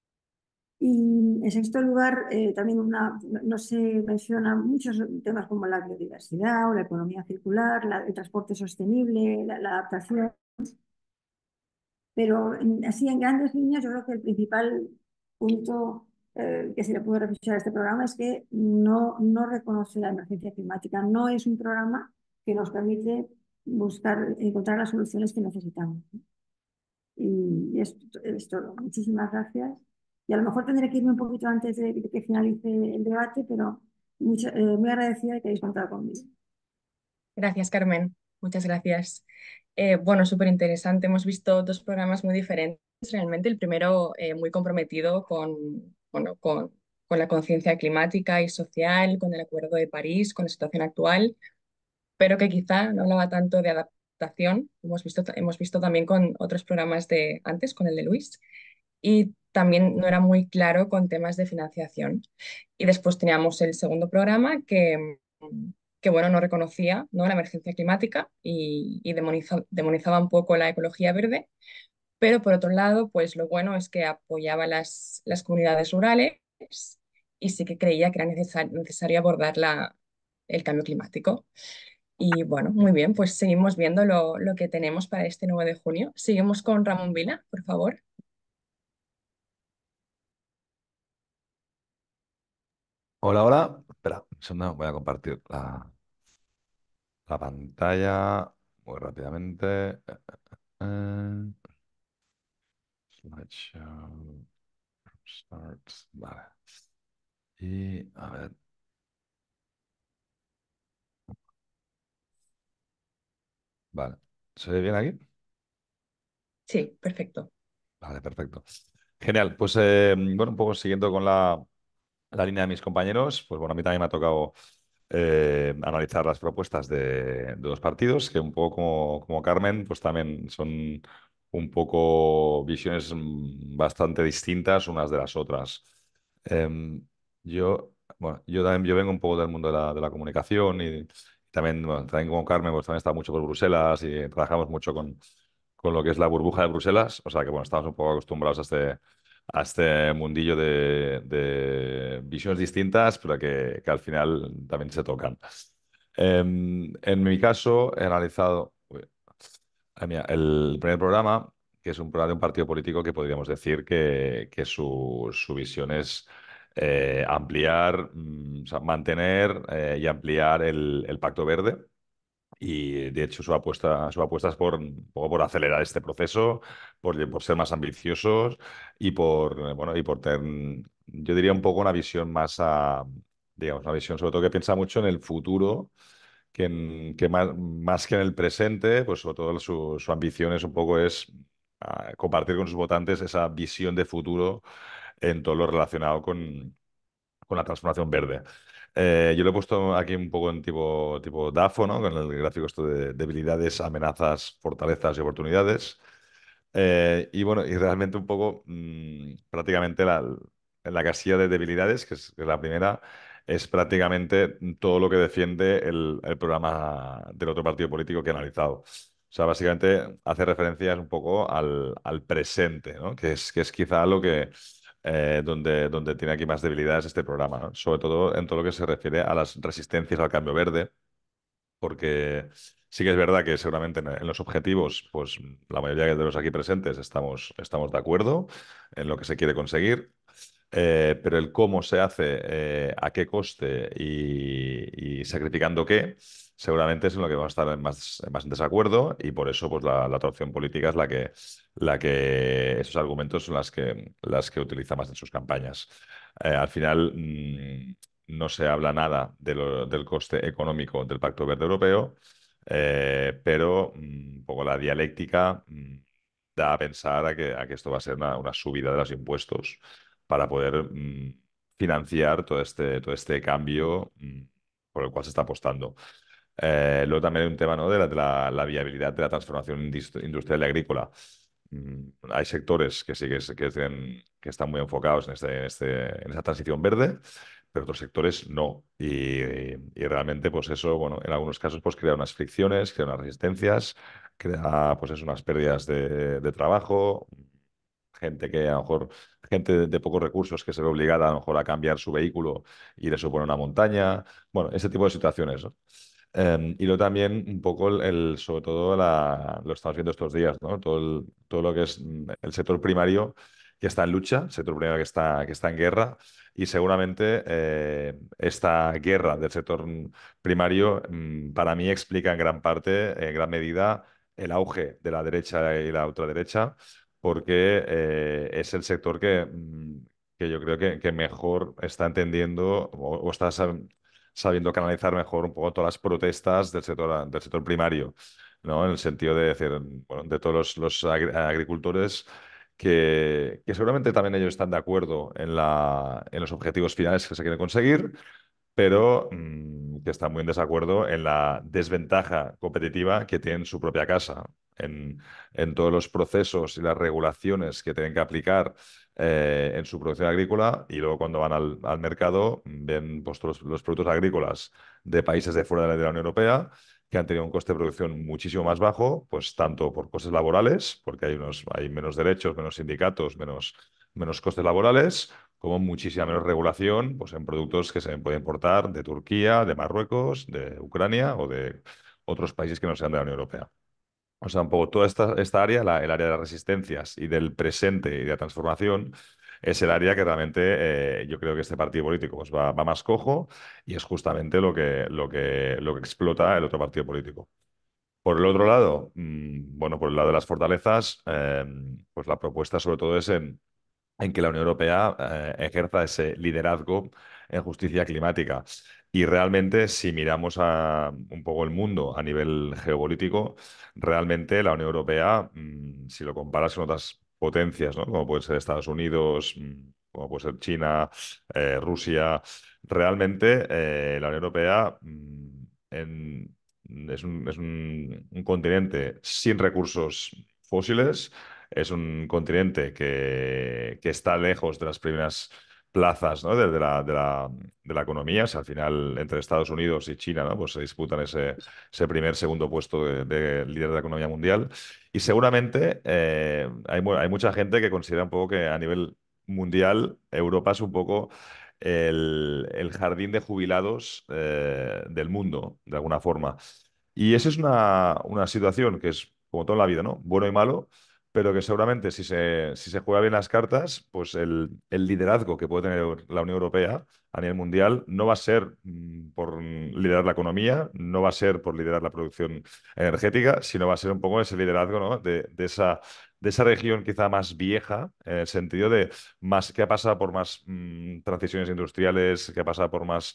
Y en sexto lugar, eh, también una, no, no se mencionan muchos temas como la biodiversidad o la economía circular, la, el transporte sostenible, la, la adaptación, pero en, así en grandes líneas yo creo que el principal punto eh, que se le puede refinar a este programa es que no, no reconoce la emergencia climática, no es un programa que nos permite buscar, encontrar las soluciones que necesitamos. Y es, es todo. Muchísimas gracias. Y a lo mejor tendré que irme un poquito antes de, de que finalice el debate, pero mucha- eh, muy agradecida de que hayáis contado conmigo. Gracias, Carmen. Muchas gracias. Eh, bueno, súper interesante. Hemos visto dos programas muy diferentes. Realmente el primero eh, muy comprometido con, bueno, con, con la conciencia climática y social, con el Acuerdo de París, con la situación actual, pero que quizá no hablaba tanto de adaptación. Hemos visto, hemos visto también con otros programas de antes, con el de Luis, y también no era muy claro con temas de financiación. Y después teníamos el segundo programa que, que bueno, no reconocía, ¿no?, la emergencia climática y, y demoniza- demonizaba un poco la ecología verde, pero por otro lado, pues lo bueno es que apoyaba las, las comunidades rurales y sí que creía que era necesar- necesario abordar la, el cambio climático. Y bueno, muy bien, pues seguimos viendo lo, lo que tenemos para este nueve de junio. Seguimos con Ramón Vila, por favor. Hola, hola. Espera, un segundo, voy a compartir la, la pantalla muy rápidamente. Eh, eh, eh. Slideshow, start. Vale. Y a ver, vale. ¿Se ve bien aquí? Sí, perfecto. Vale, perfecto. Genial. Pues eh, bueno, un poco siguiendo con la, la línea de mis compañeros, pues bueno, a mí también me ha tocado eh, analizar las propuestas de, de los partidos, que un poco como, como Carmen, pues también son un poco visiones mm, bastante distintas unas de las otras. Em, yo, bueno, yo también yo vengo un poco del mundo de la, de la comunicación y, También, bueno, también con Carmen, pues también está mucho por Bruselas y trabajamos mucho con, con lo que es la burbuja de Bruselas. O sea que, bueno, estamos un poco acostumbrados a este, a este mundillo de, de visiones distintas, pero que, que al final también se tocan. Em, en mi caso, he analizado uy, ah, mira, el primer programa, que es un programa de un partido político que podríamos decir que, que su, su visión es eh, ampliar, mm, o sea, mantener eh, y ampliar el, el Pacto Verde. Y de hecho su apuesta, su apuesta es por, un poco por acelerar este proceso, por, por ser más ambiciosos y por, eh, bueno, y por tener, yo diría un poco una visión más a, digamos, una visión sobre todo que piensa mucho en el futuro, que, en- que más, más que en el presente, pues sobre todo su, su ambición es un poco es ah, compartir con sus votantes esa visión de futuro en todo lo relacionado con, con la transformación verde. Eh, yo lo he puesto aquí un poco en tipo, tipo DAFO, ¿no? Con el gráfico esto de debilidades, amenazas, fortalezas y oportunidades. Eh, y bueno, y realmente un poco mm, prácticamente la, en la casilla de debilidades, que es, que es la primera, es prácticamente todo lo que defiende el, el programa del otro partido político que he analizado. O sea, básicamente hace referencias un poco al, al presente, ¿no? Que es, que es quizá lo que eh, donde, donde tiene aquí más debilidades este programa, ¿no? Sobre todo en todo lo que se refiere a las resistencias al cambio verde, porque sí que es verdad que seguramente en, en los objetivos, pues la mayoría de los aquí presentes estamos, estamos de acuerdo en lo que se quiere conseguir. Eh, pero el cómo se hace, eh, a qué coste y, y sacrificando qué, seguramente es en lo que vamos a estar en más, en más en desacuerdo y por eso pues, la, la otra opción política es la que, la que esos argumentos son las que, las que utiliza más en sus campañas. Eh, al final mm, no se habla nada de lo- del coste económico del Pacto Verde Europeo, eh, pero mm, un poco la dialéctica mm, da a pensar a que, a que esto va a ser una, una subida de los impuestos para poder mm, financiar todo este, todo este cambio mm, por el cual se está apostando. Eh, luego también hay un tema, ¿no? de la, de la- la viabilidad de la transformación indus- industrial y agrícola. Mm, hay sectores que sí que, es- que, tienen- que están muy enfocados en, este, este- en esa transición verde, pero otros sectores no. Y, y realmente, pues eso, bueno, en algunos casos, pues crea unas fricciones, crea unas resistencias, crea, pues eso, unas pérdidas de, de trabajo, gente que a lo mejor, gente de, de pocos recursos que se ve obligada a lo mejor a cambiar su vehículo y le supone una montaña. Bueno, ese tipo de situaciones, ¿no? Eh, y luego también un poco el, el- sobre todo la, lo estamos viendo estos días, ¿no? Todo, el- todo lo que es mm, el sector primario que está en lucha, el sector primario que está, que está en guerra y seguramente eh, esta guerra del sector mm, primario mm, para mí explica en gran parte, en gran medida, el auge de la derecha y la ultraderecha porque eh, es el sector que, mm, que yo creo que, que mejor está entendiendo o, o está sab- sabiendo canalizar mejor un poco todas las protestas del sector, del sector primario, ¿no? En el sentido de decir, bueno, de todos los, los agri- agricultores que, que seguramente también ellos están de acuerdo en la, en los objetivos finales que se quieren conseguir, pero mm, que están muy en desacuerdo en la desventaja competitiva que tiene en su propia casa, en, en todos los procesos y las regulaciones que tienen que aplicar eh, en su producción agrícola y luego cuando van al, al mercado ven pues, todos los, los productos agrícolas de países de fuera de la, de la Unión Europea que han tenido un coste de producción muchísimo más bajo, pues tanto por costes laborales, porque hay unos, hay menos derechos, menos sindicatos, menos, menos costes laborales, como muchísima menos regulación pues, en productos que se pueden importar de Turquía, de Marruecos, de Ucrania o de otros países que no sean de la Unión Europea. O sea, un poco toda esta, esta área, la- el área de las resistencias y del presente y de la transformación, es el área que realmente eh, yo creo que este partido político pues, va, va más cojo y es justamente lo que, lo que, lo que explota el otro partido político. Por el otro lado, mm, bueno, por el lado de las fortalezas, eh, pues la propuesta sobre todo es en en que la Unión Europea eh, ejerza ese liderazgo en justicia climática. Y realmente, si miramos a un poco el mundo a nivel geopolítico, realmente la Unión Europea, mm, si lo comparas con otras potencias, ¿no? Como puede ser Estados Unidos, mm, como puede ser China, eh, Rusia, realmente eh, la Unión Europea mm, en- es un, es un un continente sin recursos fósiles, es un continente que, que está lejos de las primeras plazas, ¿no? de, de la, de la, de la economía. O sea, al final, entre Estados Unidos y China, ¿no? Pues se disputan ese, ese primer, segundo puesto de, de líder de la economía mundial. Y seguramente eh, hay, mu- hay mucha gente que considera un poco que a nivel mundial Europa es un poco el, el jardín de jubilados eh, del mundo, de alguna forma. Y esa es una, una situación que es, como toda la vida, ¿no? Bueno y malo, pero que seguramente si se, si se juega bien las cartas, pues el, el liderazgo que puede tener la Unión Europea a nivel mundial no va a ser mm, por liderar la economía, no va a ser por liderar la producción energética, sino va a ser un poco ese liderazgo, ¿no? de, de esa, de esa región quizá más vieja, en el sentido de más que ha pasado por más mm, transiciones industriales, que ha pasado por más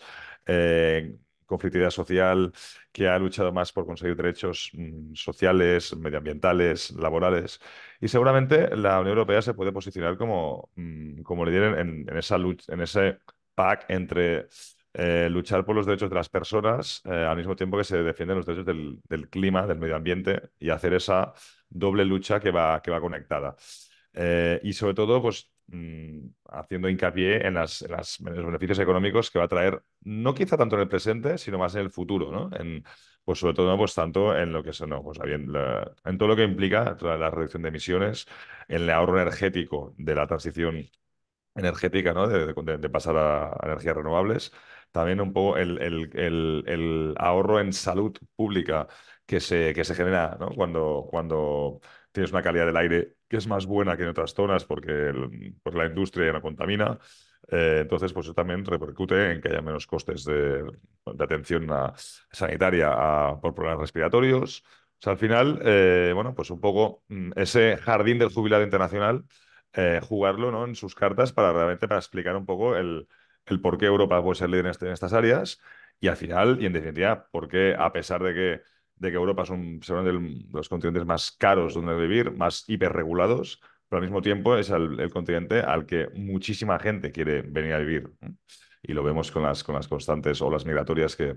eh, conflictividad social, que ha luchado más por conseguir derechos mm, sociales, medioambientales, laborales. Y seguramente la Unión Europea se puede posicionar como, mm, como líder en, en esa lucha, en ese pack entre eh, luchar por los derechos de las personas, eh, al mismo tiempo que se defienden los derechos del, del clima, del medio ambiente, y hacer esa doble lucha que va, que va conectada. Eh, y sobre todo, pues mm, haciendo hincapié en, las, en las- en los beneficios económicos que va a traer, no quizá tanto en el presente, sino más en el futuro, ¿no? En, pues sobre todo, pues tanto en lo que son, no, pues, bien, la- en todo lo que implica toda la reducción de emisiones, en el ahorro energético de la transición energética, ¿no? De, de- de pasar a, a energías renovables. También un poco el, el- el- el ahorro en salud pública que se, que se genera, ¿no? Cuando, cuando tienes una calidad del aire que es más buena que en otras zonas porque el- pues la industria ya no contamina. Eh, entonces, pues eso también repercute en que haya menos costes de, de atención a- sanitaria a- por problemas respiratorios. O sea, al final, eh, bueno, pues un poco mm, ese jardín del jubilado internacional, eh, jugarlo, ¿no? En sus cartas para realmente para explicar un poco el, el por qué Europa puede ser líder en, este- en estas áreas y al final, y en definitiva, por qué, a pesar de que, de que Europa es un, seguramente de los continentes más caros donde vivir, más hiperregulados, pero al mismo tiempo es el, el continente al que muchísima gente quiere venir a vivir, ¿no? Y lo vemos con las, con las constantes olas migratorias que,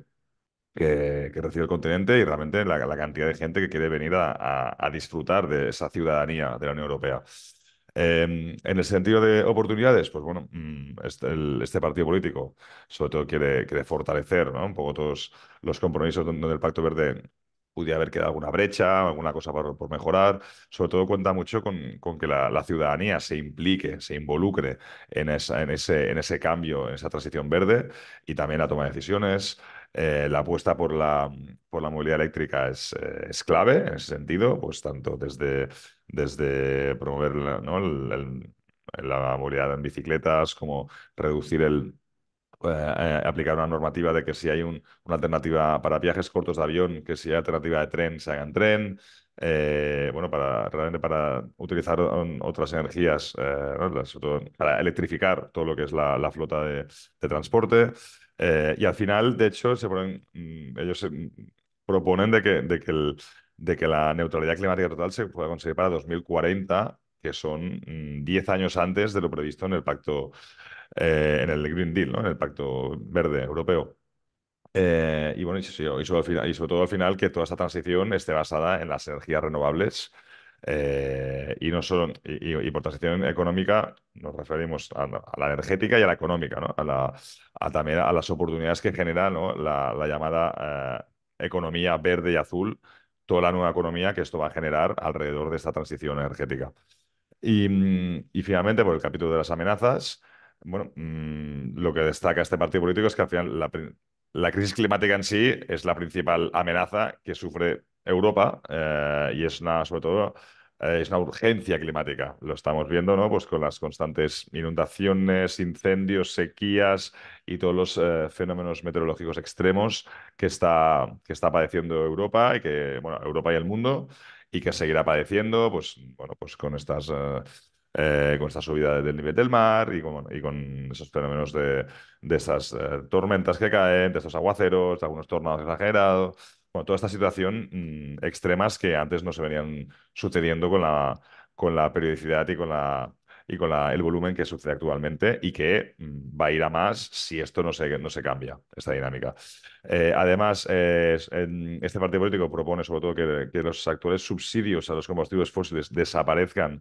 que, que recibe el continente y realmente la, la cantidad de gente que quiere venir a, a- a disfrutar de esa ciudadanía de la Unión Europea. Eh, en el sentido de oportunidades, pues bueno, mm, este, el- este partido político sobre todo quiere, quiere fortalecer, ¿no? Un poco todos los compromisos donde, donde el Pacto Verde pudiera haber quedado alguna brecha, alguna cosa por, por mejorar. Sobre todo cuenta mucho con, con que la, la ciudadanía se implique, se involucre en, esa, en, ese, en ese cambio, en esa transición verde y también la toma de decisiones. Eh, la apuesta por la, por la movilidad eléctrica es, eh, es clave en ese sentido, pues tanto desde, desde promover la, ¿no? el- el- la movilidad en bicicletas como reducir el, eh, eh, aplicar una normativa de que si hay un- una alternativa para viajes cortos de avión, que si hay alternativa de tren, se haga en tren. Eh, bueno, para realmente para utilizar um, otras energías, eh, ¿no? Las- sobre todo para electrificar todo lo que es la, la flota de, de transporte. Eh, y al final, de hecho, se ponen, mm, ellos se, mm, proponen de que, de que, el- de que la neutralidad climática total se pueda conseguir para dos mil cuarenta, que son mm, diez años antes de lo previsto en el pacto, eh, en el Green Deal, ¿no? En el Pacto Verde Europeo. Eh, y bueno, y, sí, y sobre, al final- y sobre todo al final que toda esta transición esté basada en las energías renovables. Eh, y no solo, y, y- y por transición económica nos referimos a, a la energética y a la económica, ¿no? A la, a también a las oportunidades que genera, ¿no? La, la llamada eh, economía verde y azul, toda la nueva economía que esto va a generar alrededor de esta transición energética. Y, mm, y finalmente, por el capítulo de las amenazas, bueno, mm, lo que destaca este partido político es que al final la, pri- la crisis climática en sí es la principal amenaza que sufre Europa, eh, y es una, sobre todo, eh, es una urgencia climática. Lo estamos viendo, ¿no? Pues con las constantes inundaciones, incendios, sequías y todos los eh, fenómenos meteorológicos extremos que está, que está padeciendo Europa y que, bueno, Europa y el mundo y que seguirá padeciendo, pues, bueno, pues con estas, eh, eh, con esta subida del nivel del mar y con, y con esos fenómenos de, de esas eh, tormentas que caen, de estos aguaceros, de algunos tornados exagerados. Bueno, toda esta situación mm, extremas que antes no se venían sucediendo con la, con la periodicidad y con la, y con la- el volumen que sucede actualmente y que mm, va a ir a más si esto no se, no se cambia, esta dinámica. Eh, además, eh, es- en- este partido político propone sobre todo que, que los actuales subsidios a los combustibles fósiles desaparezcan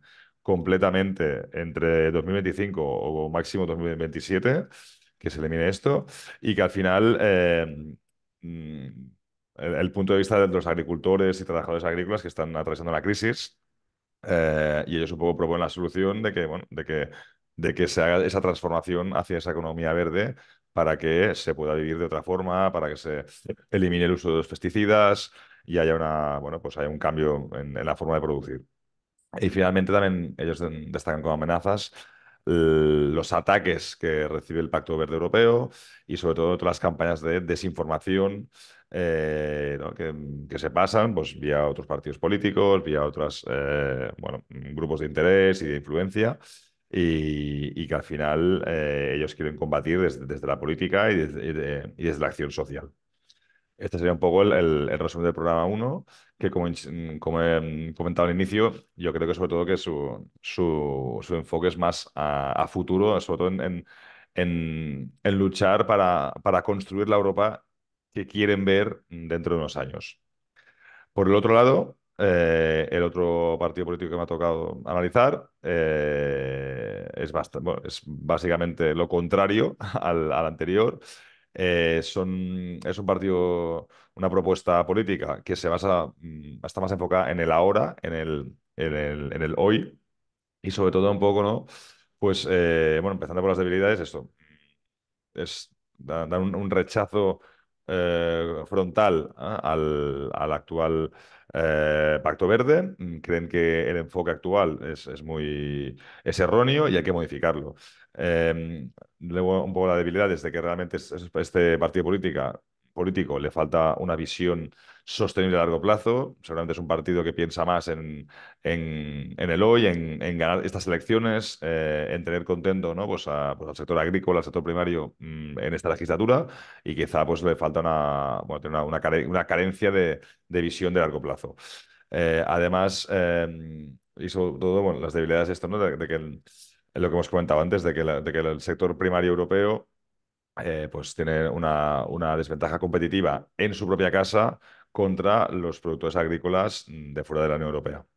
completamente entre dos mil veinticinco o máximo dos mil veintisiete, que se elimine esto, y que al final eh, mm, el, el punto de vista de los agricultores y trabajadores agrícolas que están atravesando la crisis, eh, y ellos un poco proponen la solución de que, bueno, de que, de que se haga esa transformación hacia esa economía verde para que se pueda vivir de otra forma, para que se elimine el uso de los pesticidas y haya una, bueno, pues haya un cambio en, en la forma de producir. Y finalmente también ellos den- destacan como amenazas l- los ataques que recibe el Pacto Verde Europeo y sobre todo todas las campañas de desinformación, eh, ¿no? que, que se pasan pues, vía otros partidos políticos, vía otros bueno, grupos de interés y de influencia. Y, y que al final eh, ellos quieren combatir desde, desde la política y desde, y de- y desde la acción social. Este sería un poco el, el- el resumen del programa uno, que como, in- como he mm, comentado al inicio, yo creo que sobre todo que su, su, su enfoque es más a, a futuro, sobre todo en, en, en- en luchar para, para construir la Europa que quieren ver dentro de unos años. Por el otro lado, eh, el otro partido político que me ha tocado analizar eh, es, bast- bueno, es básicamente lo contrario al, al anterior. Eh, son, es un partido, una propuesta política que se basa, mm, está más enfocada en el ahora, en el, en el, en el hoy y sobre todo un poco, ¿no? Pues, eh, bueno, empezando por las debilidades, esto es, da- dan un, un rechazo eh, frontal, ¿ah? al, al actual eh, Pacto Verde. Mm, Creen que el enfoque actual es, es muy es erróneo y hay que modificarlo. Eh, luego, un poco la debilidad es de que realmente es- es- este partido política, político le falta una visión sostenible a largo plazo. Seguramente es un partido que piensa más en, en, en el hoy, en, en ganar estas elecciones, eh, en tener contento, ¿no? Pues, a- pues al sector agrícola, al sector primario, mm, en esta legislatura, y quizá pues le falta una, bueno, tiene una, una care- una carencia de, de visión de largo plazo. Eh, además, eh, y sobre todo, bueno, las debilidades de esto, ¿no? De, de que el- lo que hemos comentado antes, de que, la- de que el sector primario europeo eh, pues tiene una, una desventaja competitiva en su propia casa contra los productores agrícolas mm, de fuera de la Unión Europea.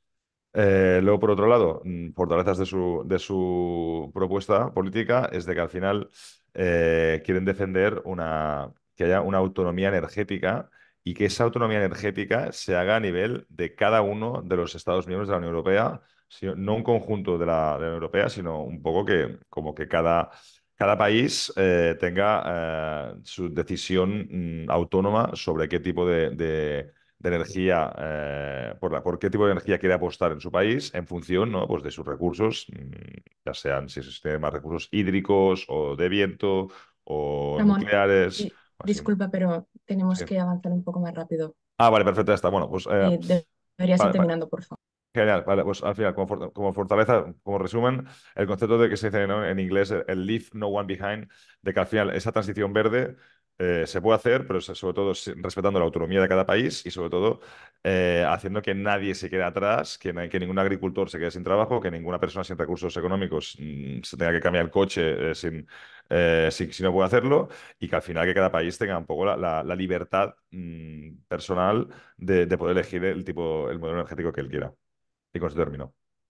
Eh, luego, por otro lado, mm, fortalezas de su, de su propuesta política es de que al final eh, quieren defender una, que haya una autonomía energética y que esa autonomía energética se haga a nivel de cada uno de los Estados miembros de la Unión Europea, si- no un conjunto de la, de la Unión Europea, sino un poco que como que cada, cada país eh, tenga eh, su decisión mm, autónoma sobre qué tipo de, de- de energía, eh, por, la- por qué tipo de energía quiere apostar en su país en función, ¿no? Pues de sus recursos, mm, ya sean si se tienen más recursos hídricos o de viento o Ramón, nucleares. di- Así, disculpa, pero tenemos sí. que avanzar un poco más rápido. Ah, vale, perfecto, ya está. Bueno, pues eh, Eh, de- deberías ir vale, vale. terminando, por favor. Genial, vale, pues al final, como, for- como fortaleza, como resumen, el concepto de que se dice, ¿no? En inglés el, el leave no one behind, de que al final esa transición verde eh, se puede hacer, pero se- sobre todo si- respetando la autonomía de cada país y sobre todo eh, haciendo que nadie se quede atrás, que, na- que ningún agricultor se quede sin trabajo, que ninguna persona sin recursos económicos mm, se tenga que cambiar el coche eh, sin, eh, si, si no puede hacerlo, y que al final que cada país tenga un poco la, la- la libertad mm, personal de, de poder elegir el tipo, el modelo energético que él quiera. Y con eso terminó.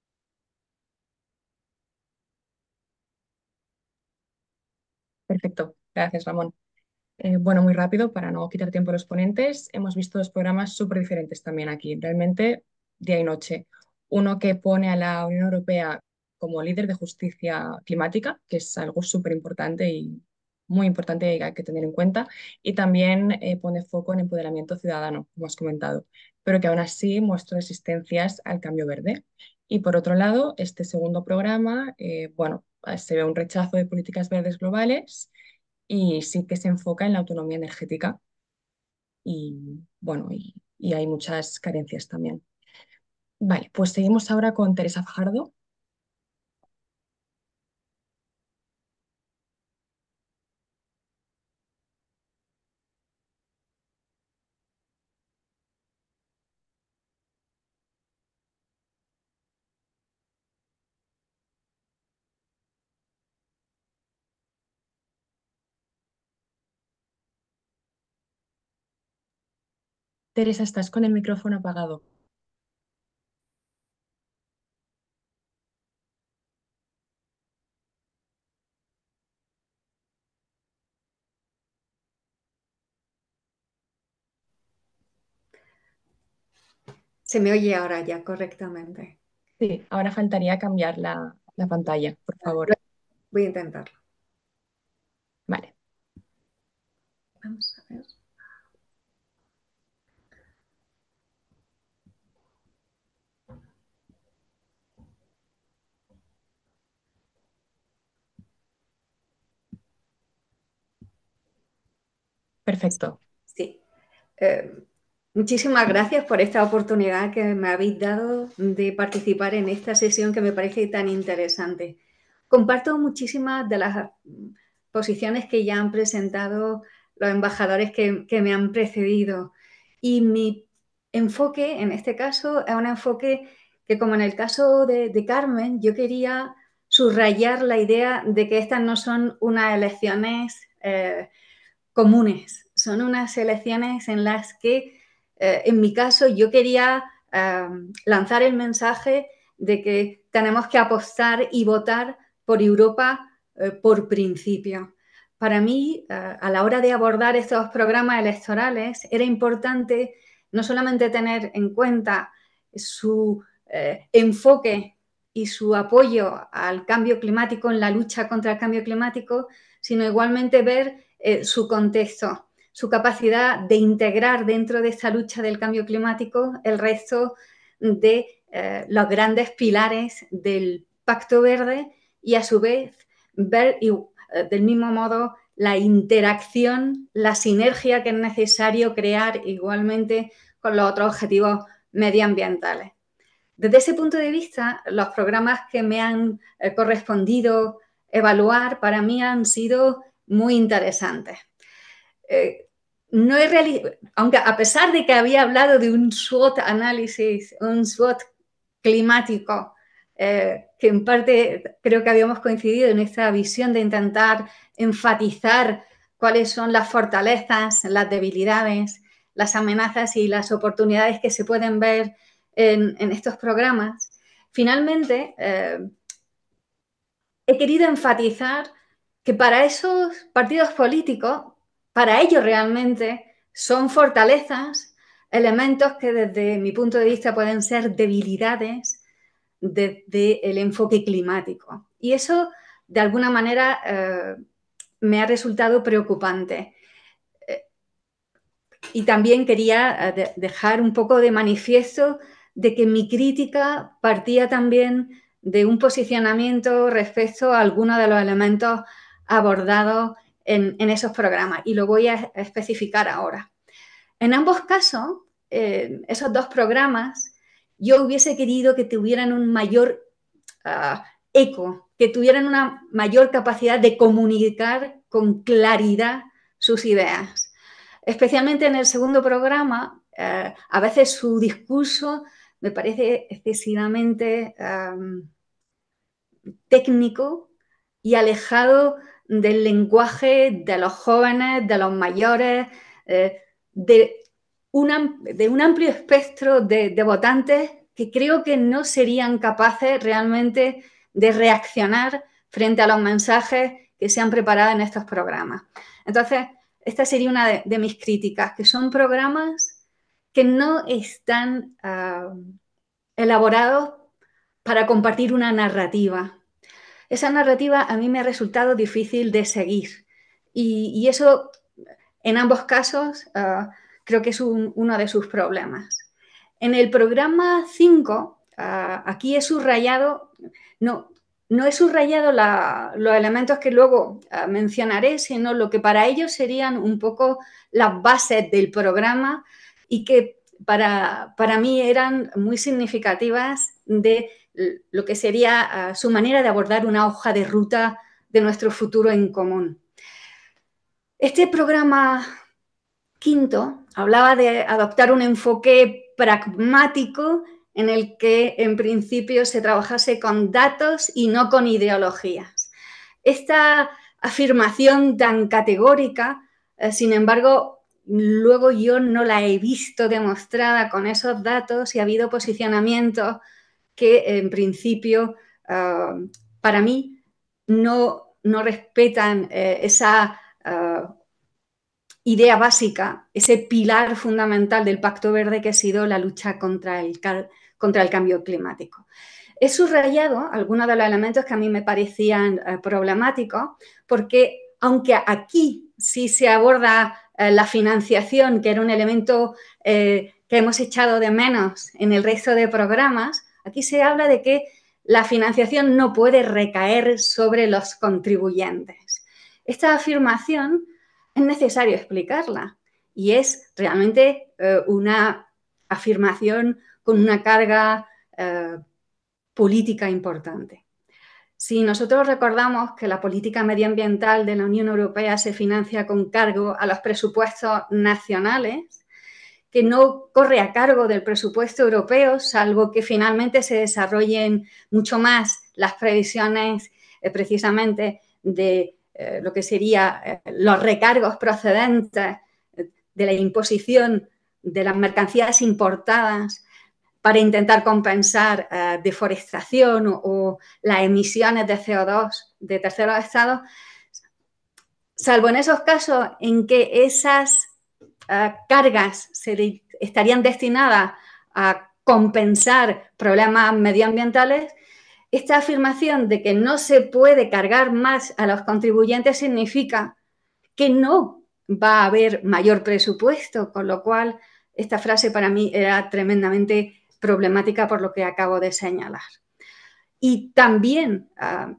Perfecto, gracias, Ramón. Eh, bueno, muy rápido, para no quitar tiempo a los ponentes, hemos visto dos programas súper diferentes también aquí, realmente día y noche. Uno que pone a la Unión Europea como líder de justicia climática, que es algo súper importante y muy importante y hay que tener en cuenta, y también eh, pone foco en empoderamiento ciudadano, como has comentado, pero que aún así muestra resistencias al cambio verde. Y por otro lado, este segundo programa, eh, bueno, se ve un rechazo de políticas verdes globales y sí que se enfoca en la autonomía energética y bueno, y, y hay muchas carencias también. Vale, pues seguimos ahora con Teresa Fajardo. Teresa, estás con el micrófono apagado. Se me oye ahora ya correctamente. Sí, ahora faltaría cambiar la, la pantalla, por favor. Voy a intentarlo. Vale. Vamos a ver. Perfecto. Sí. Eh, muchísimas gracias por esta oportunidad que me habéis dado de participar en esta sesión que me parece tan interesante. Comparto muchísimas de las posiciones que ya han presentado los embajadores que, que me han precedido y mi enfoque en este caso es un enfoque que, como en el caso de, de Carmen, yo quería subrayar la idea de que estas no son unas elecciones eh, comunes, son unas elecciones en las que, eh, en mi caso, yo quería eh, lanzar el mensaje de que tenemos que apostar y votar por Europa eh, por principio. Para mí, eh, a la hora de abordar estos programas electorales, era importante no solamente tener en cuenta su eh, enfoque y su apoyo al cambio climático, en la lucha contra el cambio climático, sino igualmente ver eh, su contexto, su capacidad de integrar dentro de esta lucha del cambio climático el resto de eh, los grandes pilares del Pacto Verde y a su vez ver y, eh, del mismo modo la interacción, la sinergia que es necesario crear igualmente con los otros objetivos medioambientales. Desde ese punto de vista, los programas que me han eh, correspondido evaluar para mí han sido muy interesantes. Eh, no he reali- aunque a pesar de que había hablado de un SWOT análisis, un SWOT climático, eh, que en parte creo que habíamos coincidido en esta visión de intentar enfatizar cuáles son las fortalezas, las debilidades, las amenazas y las oportunidades que se pueden ver en, en estos programas, finalmente eh, he querido enfatizar que para esos partidos políticos, para ellos realmente son fortalezas, elementos que desde mi punto de vista pueden ser debilidades desde el enfoque climático. Y eso, de alguna manera, eh, me ha resultado preocupante. Y también quería de dejar un poco de manifiesto de que mi crítica partía también de un posicionamiento respecto a algunos de los elementos abordados en, en esos programas. Y lo voy a especificar ahora. En ambos casos, eh, esos dos programas, yo hubiese querido que tuvieran un mayor uh, eco, que tuvieran una mayor capacidad de comunicar con claridad sus ideas. Especialmente en el segundo programa, eh, a veces su discurso me parece excesivamente um, técnico y alejado del lenguaje de los jóvenes, de los mayores, eh, de, un, de un amplio espectro de, de votantes que creo que no serían capaces realmente de reaccionar frente a los mensajes que se han preparado en estos programas. Entonces, esta sería una de, de mis críticas, que son programas que no están uh, elaborados para compartir una narrativa. Esa narrativa a mí me ha resultado difícil de seguir y, y eso en ambos casos uh, creo que es un, uno de sus problemas. En el programa cinco, uh, aquí he subrayado, no, no he subrayado la, los elementos que luego uh, mencionaré, sino lo que para ellos serían un poco las bases del programa y que para, para mí eran muy significativas de lo que sería uh, su manera de abordar una hoja de ruta de nuestro futuro en común. Este programa quinto hablaba de adoptar un enfoque pragmático en el que en principio se trabajase con datos y no con ideologías. Esta afirmación tan categórica, eh, sin embargo, luego yo no la he visto demostrada con esos datos y ha habido posicionamientos que en principio uh, para mí no, no respetan eh, esa uh, idea básica, ese pilar fundamental del Pacto Verde que ha sido la lucha contra el, contra el cambio climático. He subrayado algunos de los elementos que a mí me parecían eh, problemáticos, porque aunque aquí sí se aborda eh, la financiación, que era un elemento eh, que hemos echado de menos en el resto de programas, aquí se habla de que la financiación no puede recaer sobre los contribuyentes. Esta afirmación es necesario explicarla y es realmente eh, una afirmación con una carga eh, política importante. Si nosotros recordamos que la política medioambiental de la Unión Europea se financia con cargo a los presupuestos nacionales, que no corre a cargo del presupuesto europeo, salvo que finalmente se desarrollen mucho más las previsiones eh, precisamente de eh, lo que serían eh, los recargos procedentes de la imposición de las mercancías importadas para intentar compensar eh, deforestación o, o las emisiones de C O dos de terceros estados, salvo en esos casos en que esas uh, cargas se de, estarían destinadas a compensar problemas medioambientales, esta afirmación de que no se puede cargar más a los contribuyentes significa que no va a haber mayor presupuesto, con lo cual esta frase para mí era tremendamente problemática por lo que acabo de señalar. Y también uh,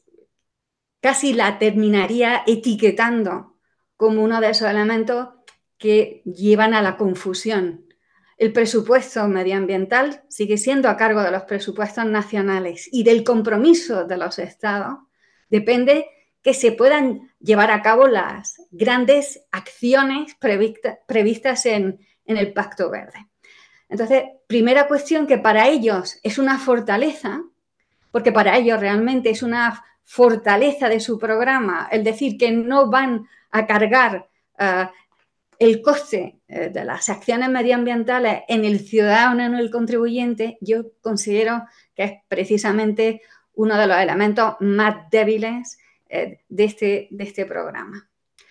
casi la terminaría etiquetando como uno de esos elementos que llevan a la confusión. El presupuesto medioambiental sigue siendo a cargo de los presupuestos nacionales y del compromiso de los estados depende que se puedan llevar a cabo las grandes acciones prevista, previstas en, en el Pacto Verde. Entonces, primera cuestión que para ellos es una fortaleza, porque para ellos realmente es una fortaleza de su programa, el decir que no van a cargar uh, el coste uh, de las acciones medioambientales en el ciudadano, en el contribuyente, yo considero que es precisamente uno de los elementos más débiles uh, de, este, de este programa.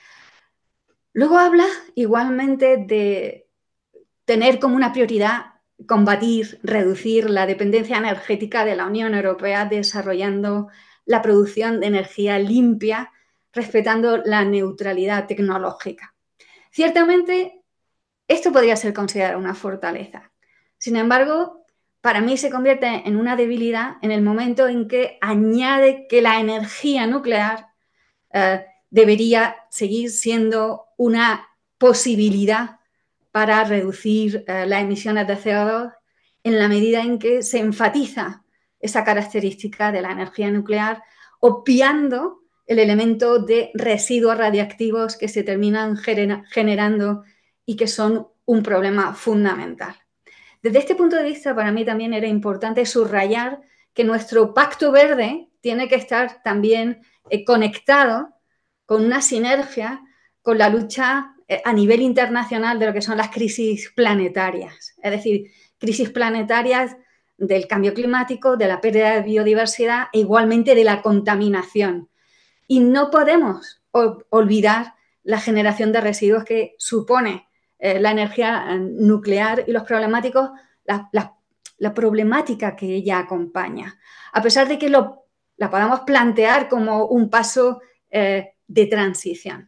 Luego habla igualmente de tener como una prioridad combatir, reducir la dependencia energética de la Unión Europea desarrollando la producción de energía limpia, respetando la neutralidad tecnológica. Ciertamente, esto podría ser considerado una fortaleza. Sin embargo, para mí se convierte en una debilidad en el momento en que añade que la energía nuclear eh, debería seguir siendo una posibilidad para reducir eh, las emisiones de C O dos en la medida en que se enfatiza esa característica de la energía nuclear, obviando el elemento de residuos radiactivos que se terminan generando y que son un problema fundamental. Desde este punto de vista, para mí también era importante subrayar que nuestro Pacto Verde tiene que estar también eh, conectado con una sinergia con la lucha eh, a nivel internacional de lo que son las crisis planetarias. Es decir, crisis planetarias del cambio climático, de la pérdida de biodiversidad e igualmente de la contaminación. Y no podemos olvidar la generación de residuos que supone eh, la energía nuclear y los problemáticos, la, la, la problemática que ella acompaña. A pesar de que lo, la podamos plantear como un paso eh, de transición.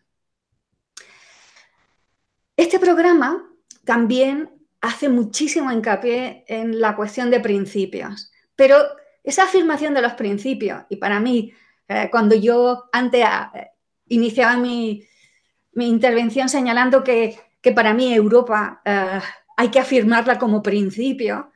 Este programa también hace muchísimo hincapié en la cuestión de principios, pero esa afirmación de los principios, y para mí, eh, cuando yo antes eh, iniciaba mi, mi intervención señalando que, que para mí Europa eh, hay que afirmarla como principio,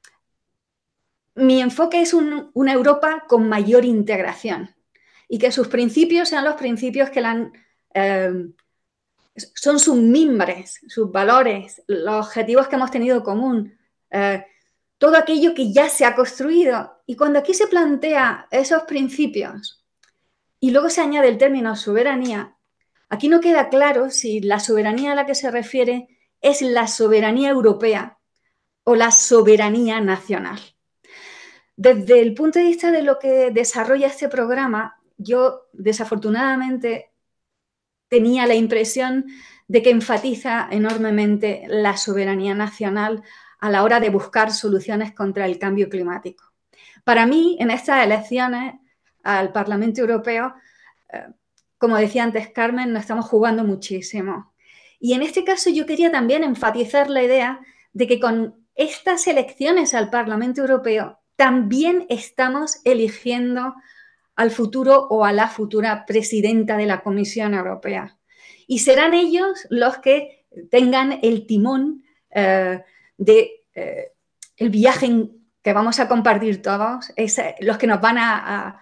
mi enfoque es un, una Europa con mayor integración y que sus principios sean los principios que la han... Eh, son sus mimbres, sus valores, los objetivos que hemos tenido en común, eh, todo aquello que ya se ha construido. Y cuando aquí se plantea esos principios y luego se añade el término soberanía, aquí no queda claro si la soberanía a la que se refiere es la soberanía europea o la soberanía nacional. Desde el punto de vista de lo que desarrolla este programa, yo desafortunadamente tenía la impresión de que enfatiza enormemente la soberanía nacional a la hora de buscar soluciones contra el cambio climático. Para mí, en estas elecciones al Parlamento Europeo, eh, como decía antes Carmen, nos estamos jugando muchísimo. Y en este caso yo quería también enfatizar la idea de que con estas elecciones al Parlamento Europeo también estamos eligiendo al futuro o a la futura presidenta de la Comisión Europea. Y serán ellos los que tengan el timón eh, de eh, el viaje que vamos a compartir todos, es, eh, los que nos van a, a,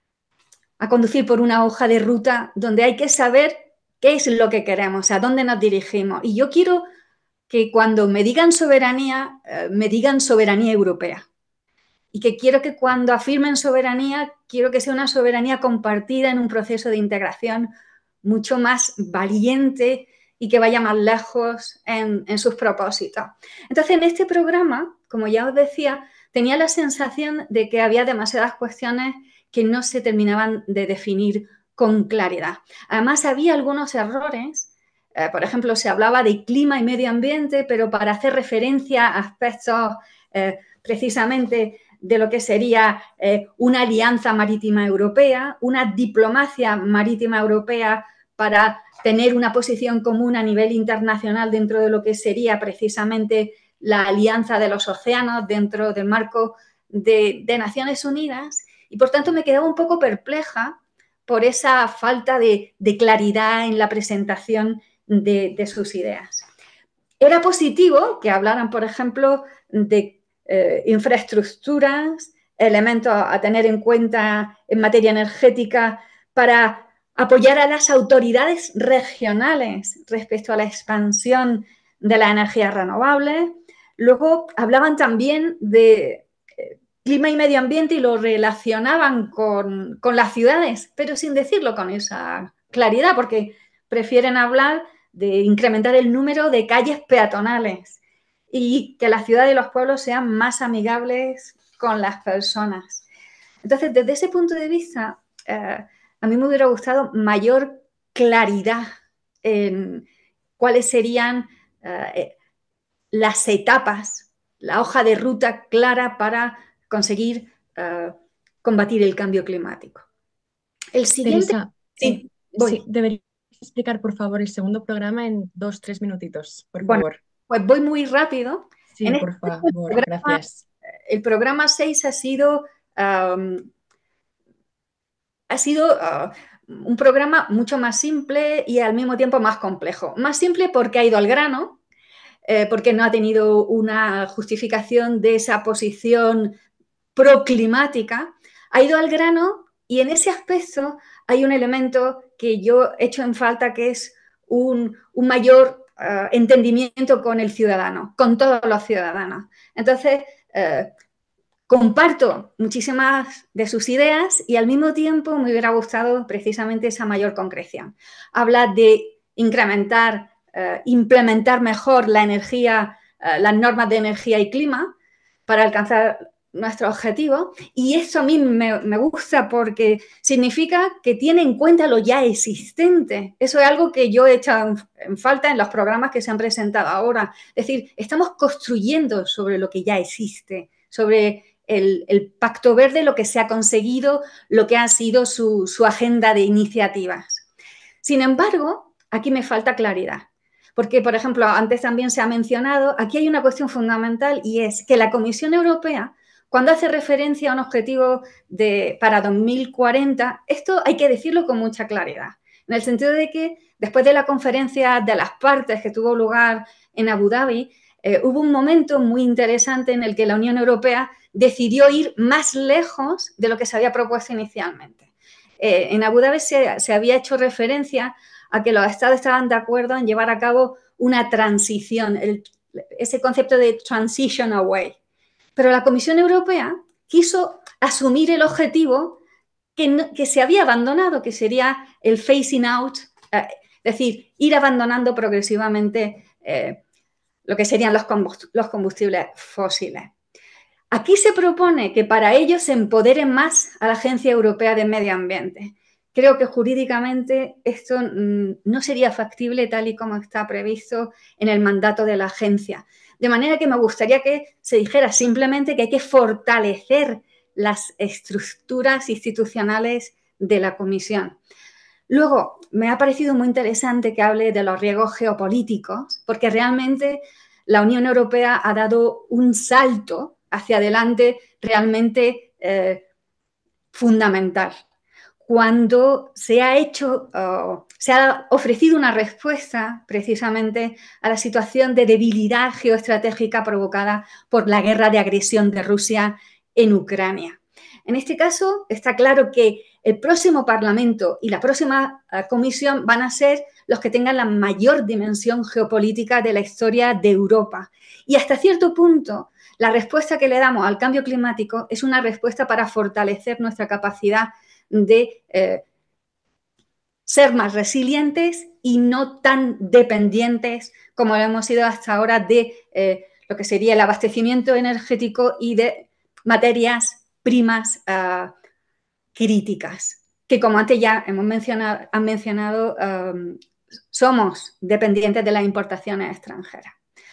a conducir por una hoja de ruta donde hay que saber qué es lo que queremos, a dónde nos dirigimos. Y yo quiero que cuando me digan soberanía, eh, me digan soberanía europea. Y que quiero que cuando afirmen soberanía, quiero que sea una soberanía compartida en un proceso de integración mucho más valiente y que vaya más lejos en, en sus propósitos. Entonces, en este programa, como ya os decía, tenía la sensación de que había demasiadas cuestiones que no se terminaban de definir con claridad. Además, había algunos errores. Eh, por ejemplo, se hablaba de clima y medio ambiente, pero para hacer referencia a aspectos eh, precisamente de lo que sería eh, una alianza marítima europea, una diplomacia marítima europea para tener una posición común a nivel internacional dentro de lo que sería precisamente la alianza de los océanos dentro del marco de, de Naciones Unidas. Y por tanto me quedaba un poco perpleja por esa falta de, de claridad en la presentación de, de sus ideas. Era positivo que hablaran, por ejemplo, de eh, infraestructuras, elementos a tener en cuenta en materia energética para apoyar a las autoridades regionales respecto a la expansión de la energía renovable. Luego hablaban también de eh, clima y medio ambiente y lo relacionaban con, con las ciudades, pero sin decirlo con esa claridad, porque prefieren hablar de incrementar el número de calles peatonales y que las ciudades y los pueblos sean más amigables con las personas. Entonces, desde ese punto de vista, eh, a mí me hubiera gustado mayor claridad en cuáles serían eh, las etapas, la hoja de ruta clara para conseguir eh, combatir el cambio climático. El siguiente... Teresa, sí, eh, sí, deberías explicar, por favor, el segundo programa en dos, tres minutitos, por bueno, favor. Pues voy muy rápido. Sí, en por este favor, programa, gracias. El programa seis ha sido, um, ha sido uh, un programa mucho más simple y al mismo tiempo más complejo. Más simple porque ha ido al grano, eh, porque no ha tenido una justificación de esa posición proclimática, ha ido al grano y en ese aspecto hay un elemento que yo echo en falta, que es un, un mayor uh, entendimiento con el ciudadano, con todos los ciudadanos. Entonces, uh, comparto muchísimas de sus ideas y al mismo tiempo me hubiera gustado precisamente esa mayor concreción. Habla de incrementar, uh, implementar mejor la energía, uh, las normas de energía y clima para alcanzar nuestro objetivo, y eso a mí me, me gusta porque significa que tiene en cuenta lo ya existente. Eso es algo que yo he echado en, en falta en los programas que se han presentado ahora. Es decir, estamos construyendo sobre lo que ya existe, sobre el, el Pacto Verde, lo que se ha conseguido, lo que ha sido su, su agenda de iniciativas. Sin embargo, aquí me falta claridad. Porque, por ejemplo, antes también se ha mencionado, aquí hay una cuestión fundamental y es que la Comisión Europea, cuando hace referencia a un objetivo de, para dos mil cuarenta, esto hay que decirlo con mucha claridad, en el sentido de que después de la conferencia de las partes que tuvo lugar en Abu Dhabi, eh, hubo un momento muy interesante en el que la Unión Europea decidió ir más lejos de lo que se había propuesto inicialmente. Eh, en Abu Dhabi se, se había hecho referencia a que los estados estaban de acuerdo en llevar a cabo una transición, el, ese concepto de transition away. Pero la Comisión Europea quiso asumir el objetivo que, no, que se había abandonado, que sería el phasing out, eh, es decir, ir abandonando progresivamente eh, lo que serían los, combust los combustibles fósiles. Aquí se propone que para ello se empodere más a la Agencia Europea de Medio Ambiente, creo que jurídicamente esto mm, no sería factible tal y como está previsto en el mandato de la agencia. De manera que me gustaría que se dijera simplemente que hay que fortalecer las estructuras institucionales de la Comisión. Luego, me ha parecido muy interesante que hable de los riesgos geopolíticos, porque realmente la Unión Europea ha dado un salto hacia adelante realmente eh, fundamental. Cuando se ha hecho, uh, se ha ofrecido una respuesta precisamente a la situación de debilidad geoestratégica provocada por la guerra de agresión de Rusia en Ucrania. En este caso, está claro que el próximo Parlamento y la próxima uh, Comisión van a ser los que tengan la mayor dimensión geopolítica de la historia de Europa. Y hasta cierto punto, la respuesta que le damos al cambio climático es una respuesta para fortalecer nuestra capacidad de eh, ser más resilientes y no tan dependientes como lo hemos sido hasta ahora de eh, lo que sería el abastecimiento energético y de materias primas uh, críticas, que como antes ya hemos mencionado, han mencionado, um, somos dependientes de las importaciones extranjeras.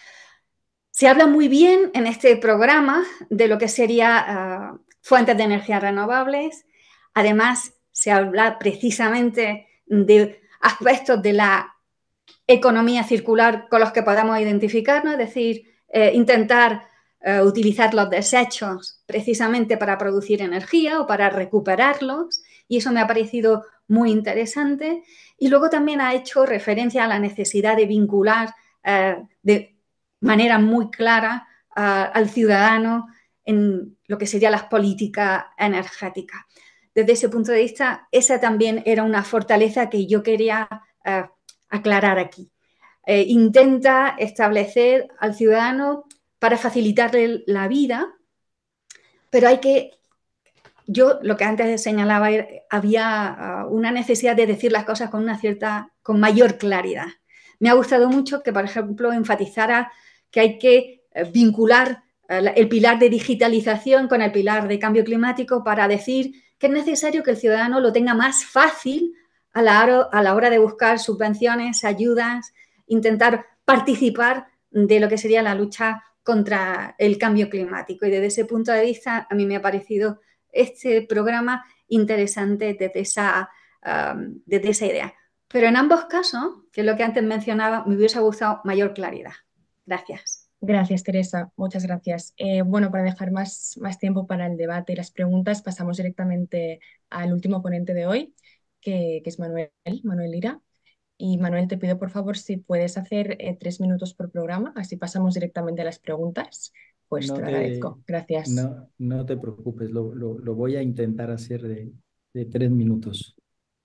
Se habla muy bien en este programa de lo que sería uh, fuentes de energía renovables. Además, se habla precisamente de aspectos de la economía circular con los que podamos identificarnos, es decir, eh, intentar eh, utilizar los desechos precisamente para producir energía o para recuperarlos, y eso me ha parecido muy interesante. Y luego también ha hecho referencia a la necesidad de vincular eh, de manera muy clara uh, al ciudadano en lo que serían las políticas energéticas. Desde ese punto de vista, esa también era una fortaleza que yo quería uh, aclarar aquí. Eh, intenta establecer al ciudadano para facilitarle la vida, pero hay que, yo lo que antes señalaba, había uh, una necesidad de decir las cosas con una cierta, con mayor claridad. Me ha gustado mucho que, por ejemplo, enfatizara que hay que vincular el pilar de digitalización con el pilar de cambio climático para decir que es necesario que el ciudadano lo tenga más fácil a la hora, a la hora de buscar subvenciones, ayudas, intentar participar de lo que sería la lucha contra el cambio climático. Y desde ese punto de vista, a mí me ha parecido este programa interesante desde esa, um, desde esa idea. Pero en ambos casos, que es lo que antes mencionaba, me hubiese gustado mayor claridad. Gracias. Gracias, Teresa. Muchas gracias. Eh, bueno, para dejar más, más tiempo para el debate y las preguntas, pasamos directamente al último ponente de hoy, que, que es Manuel, Manuel Lira. Y Manuel, te pido por favor si puedes hacer eh, tres minutos por programa, así pasamos directamente a las preguntas. Pues No te lo te, agradezco. Gracias. no, no te preocupes, lo, lo, lo voy a intentar hacer de, de tres minutos.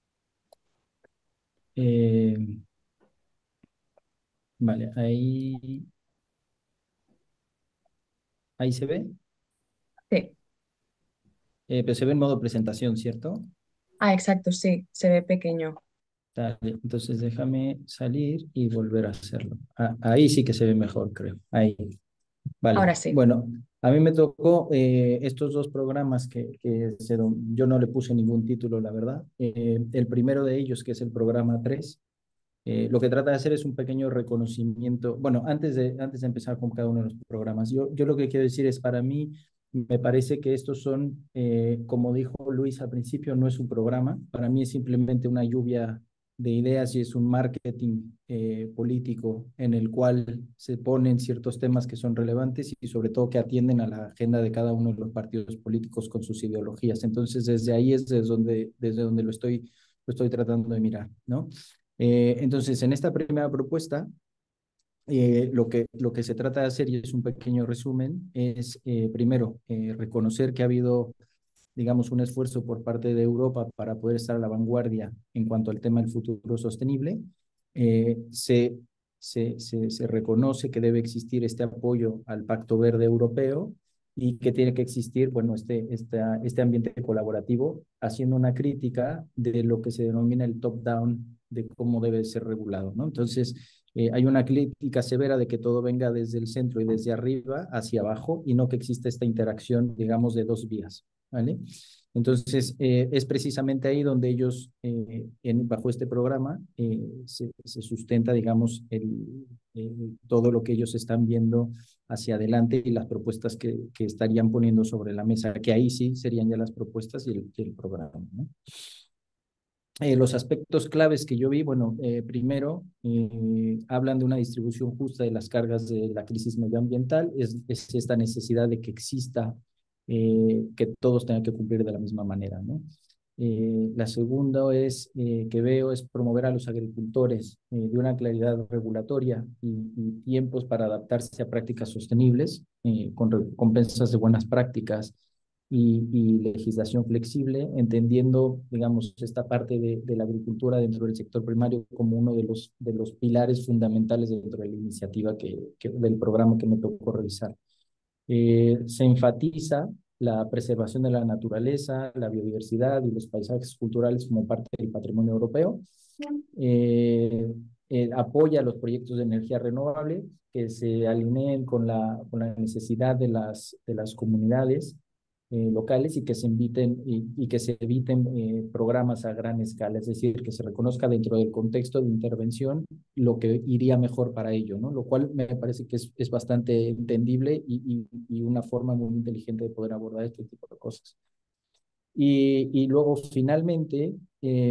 Eh, vale, ahí, ahí se ve. Sí. Eh, pero se ve en modo presentación, ¿cierto? Ah, exacto, sí, se ve pequeño. Dale, entonces déjame salir y volver a hacerlo. Ah, ahí sí que se ve mejor, creo. Ahí. Vale. Ahora sí. Bueno, a mí me tocó eh, estos dos programas que, que se, yo no le puse ningún título, la verdad. Eh, el primero de ellos, que es el programa tres, eh, lo que trata de hacer es un pequeño reconocimiento. Bueno, antes de, antes de empezar con cada uno de los programas, yo, yo lo que quiero decir es, para mí, me parece que estos son, eh, como dijo Luis al principio, no es un programa. Para mí es simplemente una lluvia de ideas y es un marketing eh, político en el cual se ponen ciertos temas que son relevantes y sobre todo que atienden a la agenda de cada uno de los partidos políticos con sus ideologías. Entonces, desde ahí es desde donde, desde donde lo, estoy, lo estoy tratando de mirar, ¿no? Eh, entonces, en esta primera propuesta, eh, lo, que, lo que se trata de hacer, y es un pequeño resumen, es eh, primero eh, reconocer que ha habido, digamos, un esfuerzo por parte de Europa para poder estar a la vanguardia en cuanto al tema del futuro sostenible. Eh, se, se, se, se reconoce que debe existir este apoyo al Pacto Verde Europeo y que tiene que existir, bueno, este, este, este ambiente colaborativo, haciendo una crítica de lo que se denomina el top-down, de cómo debe ser regulado, ¿no? Entonces, eh, hay una crítica severa de que todo venga desde el centro y desde arriba hacia abajo y no que exista esta interacción, digamos, de dos vías. ¿vale? Entonces, eh, es precisamente ahí donde ellos, eh, en, bajo este programa, eh, se, se sustenta, digamos, el, el, todo lo que ellos están viendo hacia adelante y las propuestas que, que estarían poniendo sobre la mesa, que ahí sí serían ya las propuestas y el, el programa, ¿no? Eh, los aspectos claves que yo vi, bueno, eh, primero, eh, hablan de una distribución justa de las cargas de la crisis medioambiental, es, es esta necesidad de que exista, eh, que todos tengan que cumplir de la misma manera, ¿no? Eh, la segunda es, eh, que veo es promover a los agricultores eh, de una claridad regulatoria y, y tiempos para adaptarse a prácticas sostenibles, eh, con recompensas de buenas prácticas y, y legislación flexible, entendiendo, digamos, esta parte de, de la agricultura dentro del sector primario como uno de los, de los pilares fundamentales dentro de la iniciativa que, que, del programa que me tocó revisar. Eh, se enfatiza la preservación de la naturaleza, la biodiversidad y los paisajes culturales como parte del patrimonio europeo. Eh, eh, apoya los proyectos de energía renovable que se alineen con la, con la necesidad de las, de las comunidades eh, locales y que se inviten y, y que se eviten eh, programas a gran escala, es decir, que se reconozca dentro del contexto de intervención lo que iría mejor para ello, ¿no? Lo cual me parece que es, es bastante entendible y, y, y una forma muy inteligente de poder abordar este tipo de cosas. Y, y luego, finalmente, eh,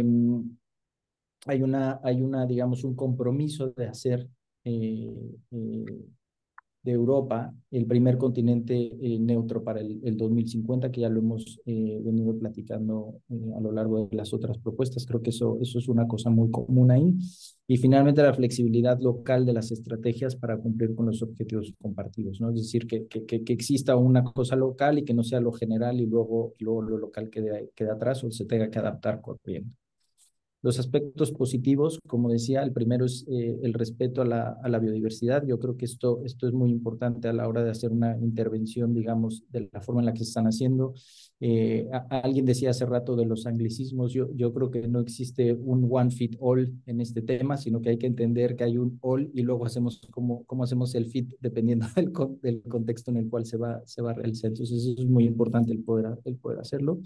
hay una, hay una, digamos, un compromiso de hacer eh, eh, de Europa el primer continente eh, neutro para el, el dos mil cincuenta, que ya lo hemos eh, venido platicando eh, a lo largo de las otras propuestas. Creo que eso, eso es una cosa muy común ahí. Y finalmente la flexibilidad local de las estrategias para cumplir con los objetivos compartidos, ¿no? Es decir, que, que, que exista una cosa local y que no sea lo general y luego, luego lo local quede, quede atrás o se tenga que adaptar corriendo. Los aspectos positivos, como decía, el primero es eh, el respeto a la, a la biodiversidad. Yo creo que esto, esto es muy importante a la hora de hacer una intervención, digamos, de la forma en la que se están haciendo. Eh, a, a alguien decía hace rato de los anglicismos, yo, yo creo que no existe un one fit all en este tema, sino que hay que entender que hay un all y luego hacemos cómo, cómo hacemos el fit dependiendo del, del contexto en el cual se va, se va a realizar. Entonces eso es muy importante el poder, el poder hacerlo.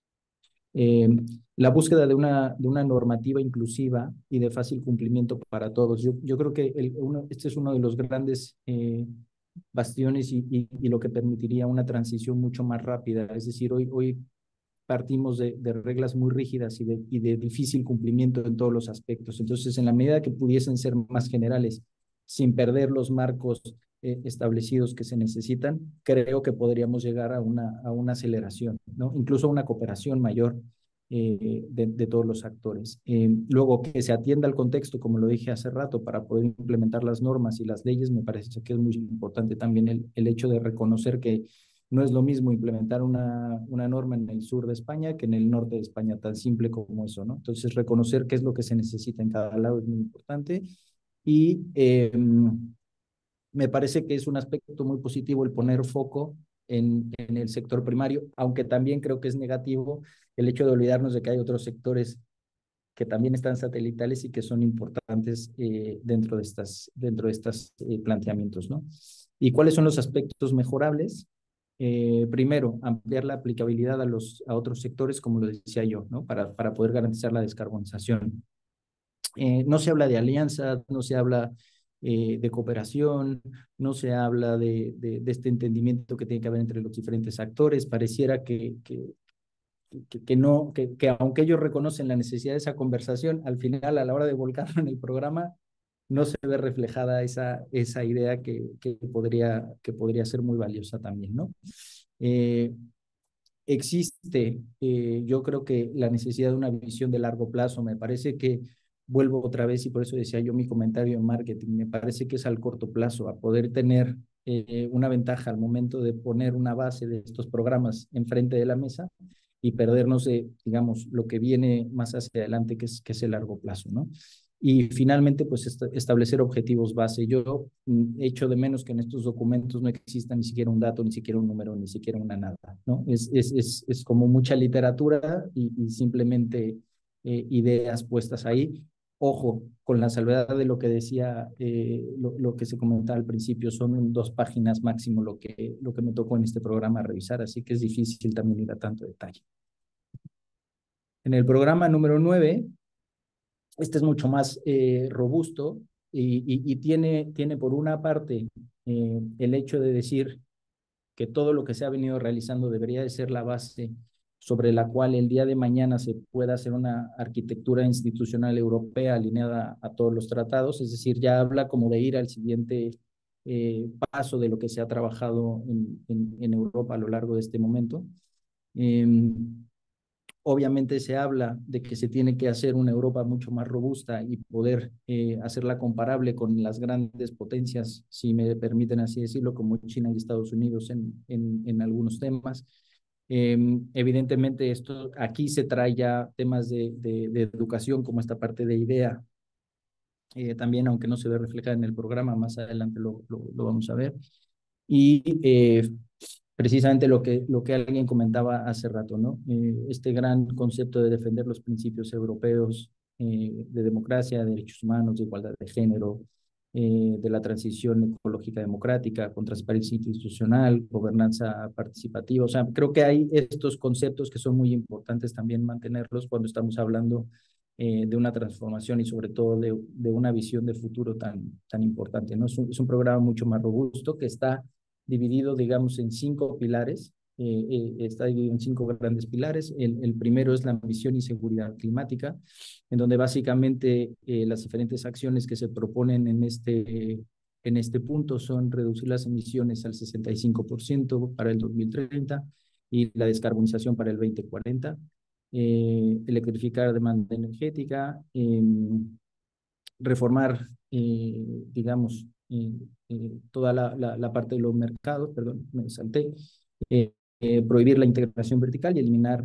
Eh, la búsqueda de una, de una normativa inclusiva y de fácil cumplimiento para todos. Yo, yo creo que el, uno, este es uno de los grandes eh, bastiones y, y, y lo que permitiría una transición mucho más rápida. Es decir, hoy, hoy partimos de, de reglas muy rígidas y de, y de difícil cumplimiento en todos los aspectos. Entonces, en la medida que pudiesen ser más generales, sin perder los marcos eh, establecidos que se necesitan, creo que podríamos llegar a una, a una aceleración, ¿no? Incluso a una cooperación mayor eh, de, de todos los actores. Eh, luego, que se atienda al contexto, como lo dije hace rato, para poder implementar las normas y las leyes, me parece que es muy importante también el, el hecho de reconocer que no es lo mismo implementar una, una norma en el sur de España que en el norte de España, tan simple como eso, ¿no? Entonces, reconocer qué es lo que se necesita en cada lado es muy importante. Y eh, me parece que es un aspecto muy positivo el poner foco en, en el sector primario, aunque también creo que es negativo el hecho de olvidarnos de que hay otros sectores que también están satelitales y que son importantes eh, dentro de estas, dentro de estos eh, planteamientos, ¿no? ¿Y cuáles son los aspectos mejorables? Eh, primero, ampliar la aplicabilidad a, los, a otros sectores, como lo decía yo, ¿no? Para, para poder garantizar la descarbonización. Eh, no se habla de alianzas, no se habla eh, de cooperación, no se habla de, de, de, este entendimiento que tiene que haber entre los diferentes actores. Pareciera que, que, que, que no, que, que aunque ellos reconocen la necesidad de esa conversación, al final, a la hora de volcarlo en el programa, no se ve reflejada esa, esa idea que, que, podría, que podría ser muy valiosa también, ¿no? Eh, existe, eh, yo creo que la necesidad de una visión de largo plazo. Me parece que vuelvo otra vez y por eso decía yo mi comentario en marketing, me parece que es al corto plazo, a poder tener eh, una ventaja al momento de poner una base de estos programas enfrente de la mesa y perdernos de, digamos, lo que viene más hacia adelante, que es, que es el largo plazo, ¿no? Y finalmente, pues est establecer objetivos base. Yo mm, echo de menos que en estos documentos no exista ni siquiera un dato, ni siquiera un número, ni siquiera una nada, ¿no? Es, es, es, es como mucha literatura y, y simplemente eh, ideas puestas ahí. Ojo, con la salvedad de lo que decía, eh, lo, lo que se comentaba al principio, son dos páginas máximo lo que, lo que me tocó en este programa revisar, así que es difícil también ir a tanto detalle. En el programa número nueve, este es mucho más eh, robusto y, y, y tiene, tiene por una parte eh, el hecho de decir que todo lo que se ha venido realizando debería de ser la base sobre la cual el día de mañana se pueda hacer una arquitectura institucional europea alineada a todos los tratados, es decir, ya habla como de ir al siguiente eh, paso de lo que se ha trabajado en, en, en Europa a lo largo de este momento. Eh, Obviamente se habla de que se tiene que hacer una Europa mucho más robusta y poder eh, hacerla comparable con las grandes potencias, si me permiten así decirlo, como China y Estados Unidos en, en, en algunos temas. Eh, evidentemente esto aquí se trae ya temas de, de, de educación como esta parte de IDEA, eh, también aunque no se ve reflejada en el programa, más adelante lo, lo, lo vamos a ver. Y eh, precisamente lo que, lo que alguien comentaba hace rato, ¿no? Eh, este gran concepto de defender los principios europeos eh, de democracia, de derechos humanos, de igualdad de género, eh, de la transición ecológica democrática, con transparencia institucional, gobernanza participativa. O sea, creo que hay estos conceptos que son muy importantes también mantenerlos cuando estamos hablando eh, de una transformación y sobre todo de, de una visión de futuro tan, tan importante, ¿no? Es un, es un programa mucho más robusto que está dividido, digamos, en cinco pilares. Eh, eh, está dividido en cinco grandes pilares. El, el primero es la ambición y seguridad climática, en donde básicamente eh, las diferentes acciones que se proponen en este, en este punto son reducir las emisiones al sesenta y cinco por ciento para el dos mil treinta y la descarbonización para el veinte cuarenta, eh, electrificar demanda energética, eh, reformar, eh, digamos, eh, eh, toda la, la, la, parte de los mercados, perdón, me salté, eh, eh, prohibir la integración vertical y eliminar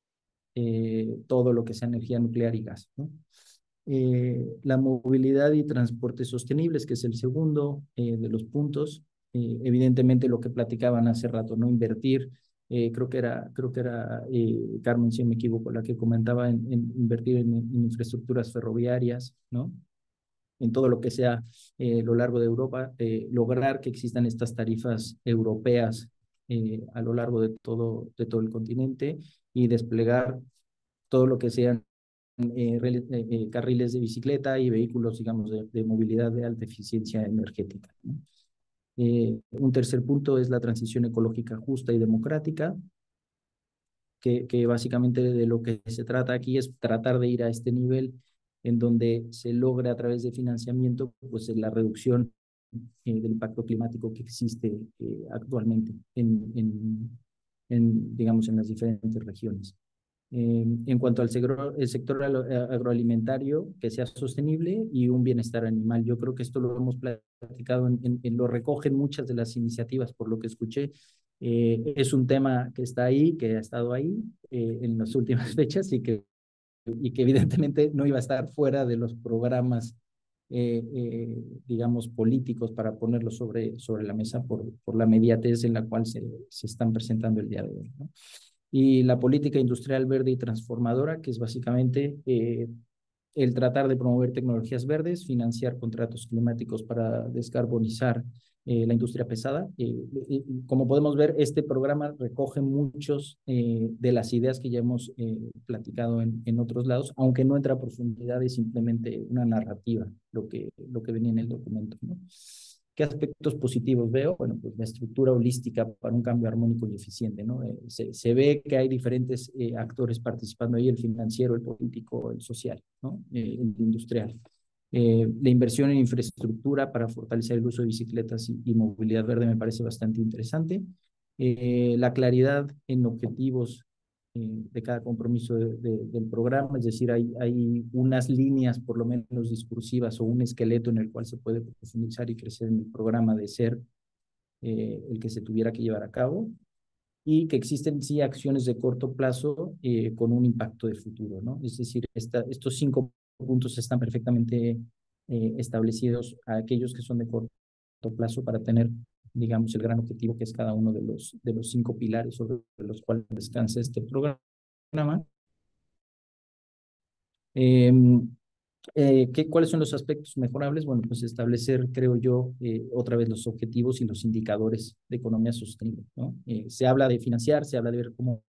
eh, todo lo que sea energía nuclear y gas, ¿no? Eh, la movilidad y transporte sostenibles, que es el segundo eh, de los puntos. Eh, evidentemente lo que platicaban hace rato, ¿no? Invertir, eh, creo que era, creo que era eh, Carmen, si me equivoco, la que comentaba en, en invertir en, en infraestructuras ferroviarias, ¿no? En todo lo que sea eh, lo largo de Europa, eh, lograr que existan estas tarifas europeas eh, a lo largo de todo, de todo el continente y desplegar todo lo que sean eh, eh, carriles de bicicleta y vehículos, digamos, de, de movilidad de alta eficiencia energética, ¿no? Eh, un tercer punto es la transición ecológica justa y democrática, que, que básicamente de lo que se trata aquí es tratar de ir a este nivel en donde se logre a través de financiamiento pues la reducción eh, del impacto climático que existe eh, actualmente en, en, en, digamos, en las diferentes regiones. Eh, en cuanto al sector, el sector agroalimentario, que sea sostenible y un bienestar animal. Yo creo que esto lo hemos platicado, en, en, en lo recogen muchas de las iniciativas, por lo que escuché. Eh, es un tema que está ahí, que ha estado ahí eh, en las últimas fechas y que, y que evidentemente no iba a estar fuera de los programas, eh, eh, digamos, políticos para ponerlo sobre, sobre la mesa por, por la mediatez en la cual se, se están presentando el día de hoy, ¿no? Y la política industrial verde y transformadora, que es básicamente eh, el tratar de promover tecnologías verdes, financiar contratos climáticos para descarbonizar eh, la industria pesada. Eh, eh, como podemos ver, este programa recoge muchos eh, de las ideas que ya hemos eh, platicado en, en otros lados, aunque no entra a profundidad, es simplemente una narrativa, lo que, lo que venía en el documento, ¿no? ¿Qué aspectos positivos veo? Bueno, pues la estructura holística para un cambio armónico y eficiente, ¿no? Eh, se, se ve que hay diferentes eh, actores participando ahí, el financiero, el político, el social, ¿no? Eh, el industrial. Eh, la inversión en infraestructura para fortalecer el uso de bicicletas y, y movilidad verde me parece bastante interesante. Eh, la claridad en objetivos eh, de cada compromiso de, de, del programa, es decir, hay, hay unas líneas por lo menos discursivas o un esqueleto en el cual se puede profundizar y crecer en el programa de ser eh, el que se tuviera que llevar a cabo, y que existen sí acciones de corto plazo eh, con un impacto de futuro, ¿no? Es decir, esta, estos cinco puntos están perfectamente eh, establecidos a aquellos que son de corto plazo para tener, digamos, el gran objetivo que es cada uno de los, de los cinco pilares sobre los cuales descansa este programa. Eh, Eh, ¿qué, ¿cuáles son los aspectos mejorables? Bueno, pues establecer, creo yo, eh, otra vez los objetivos y los indicadores de economía sostenible, ¿no? Eh, se habla de financiar, se habla de ver cómo,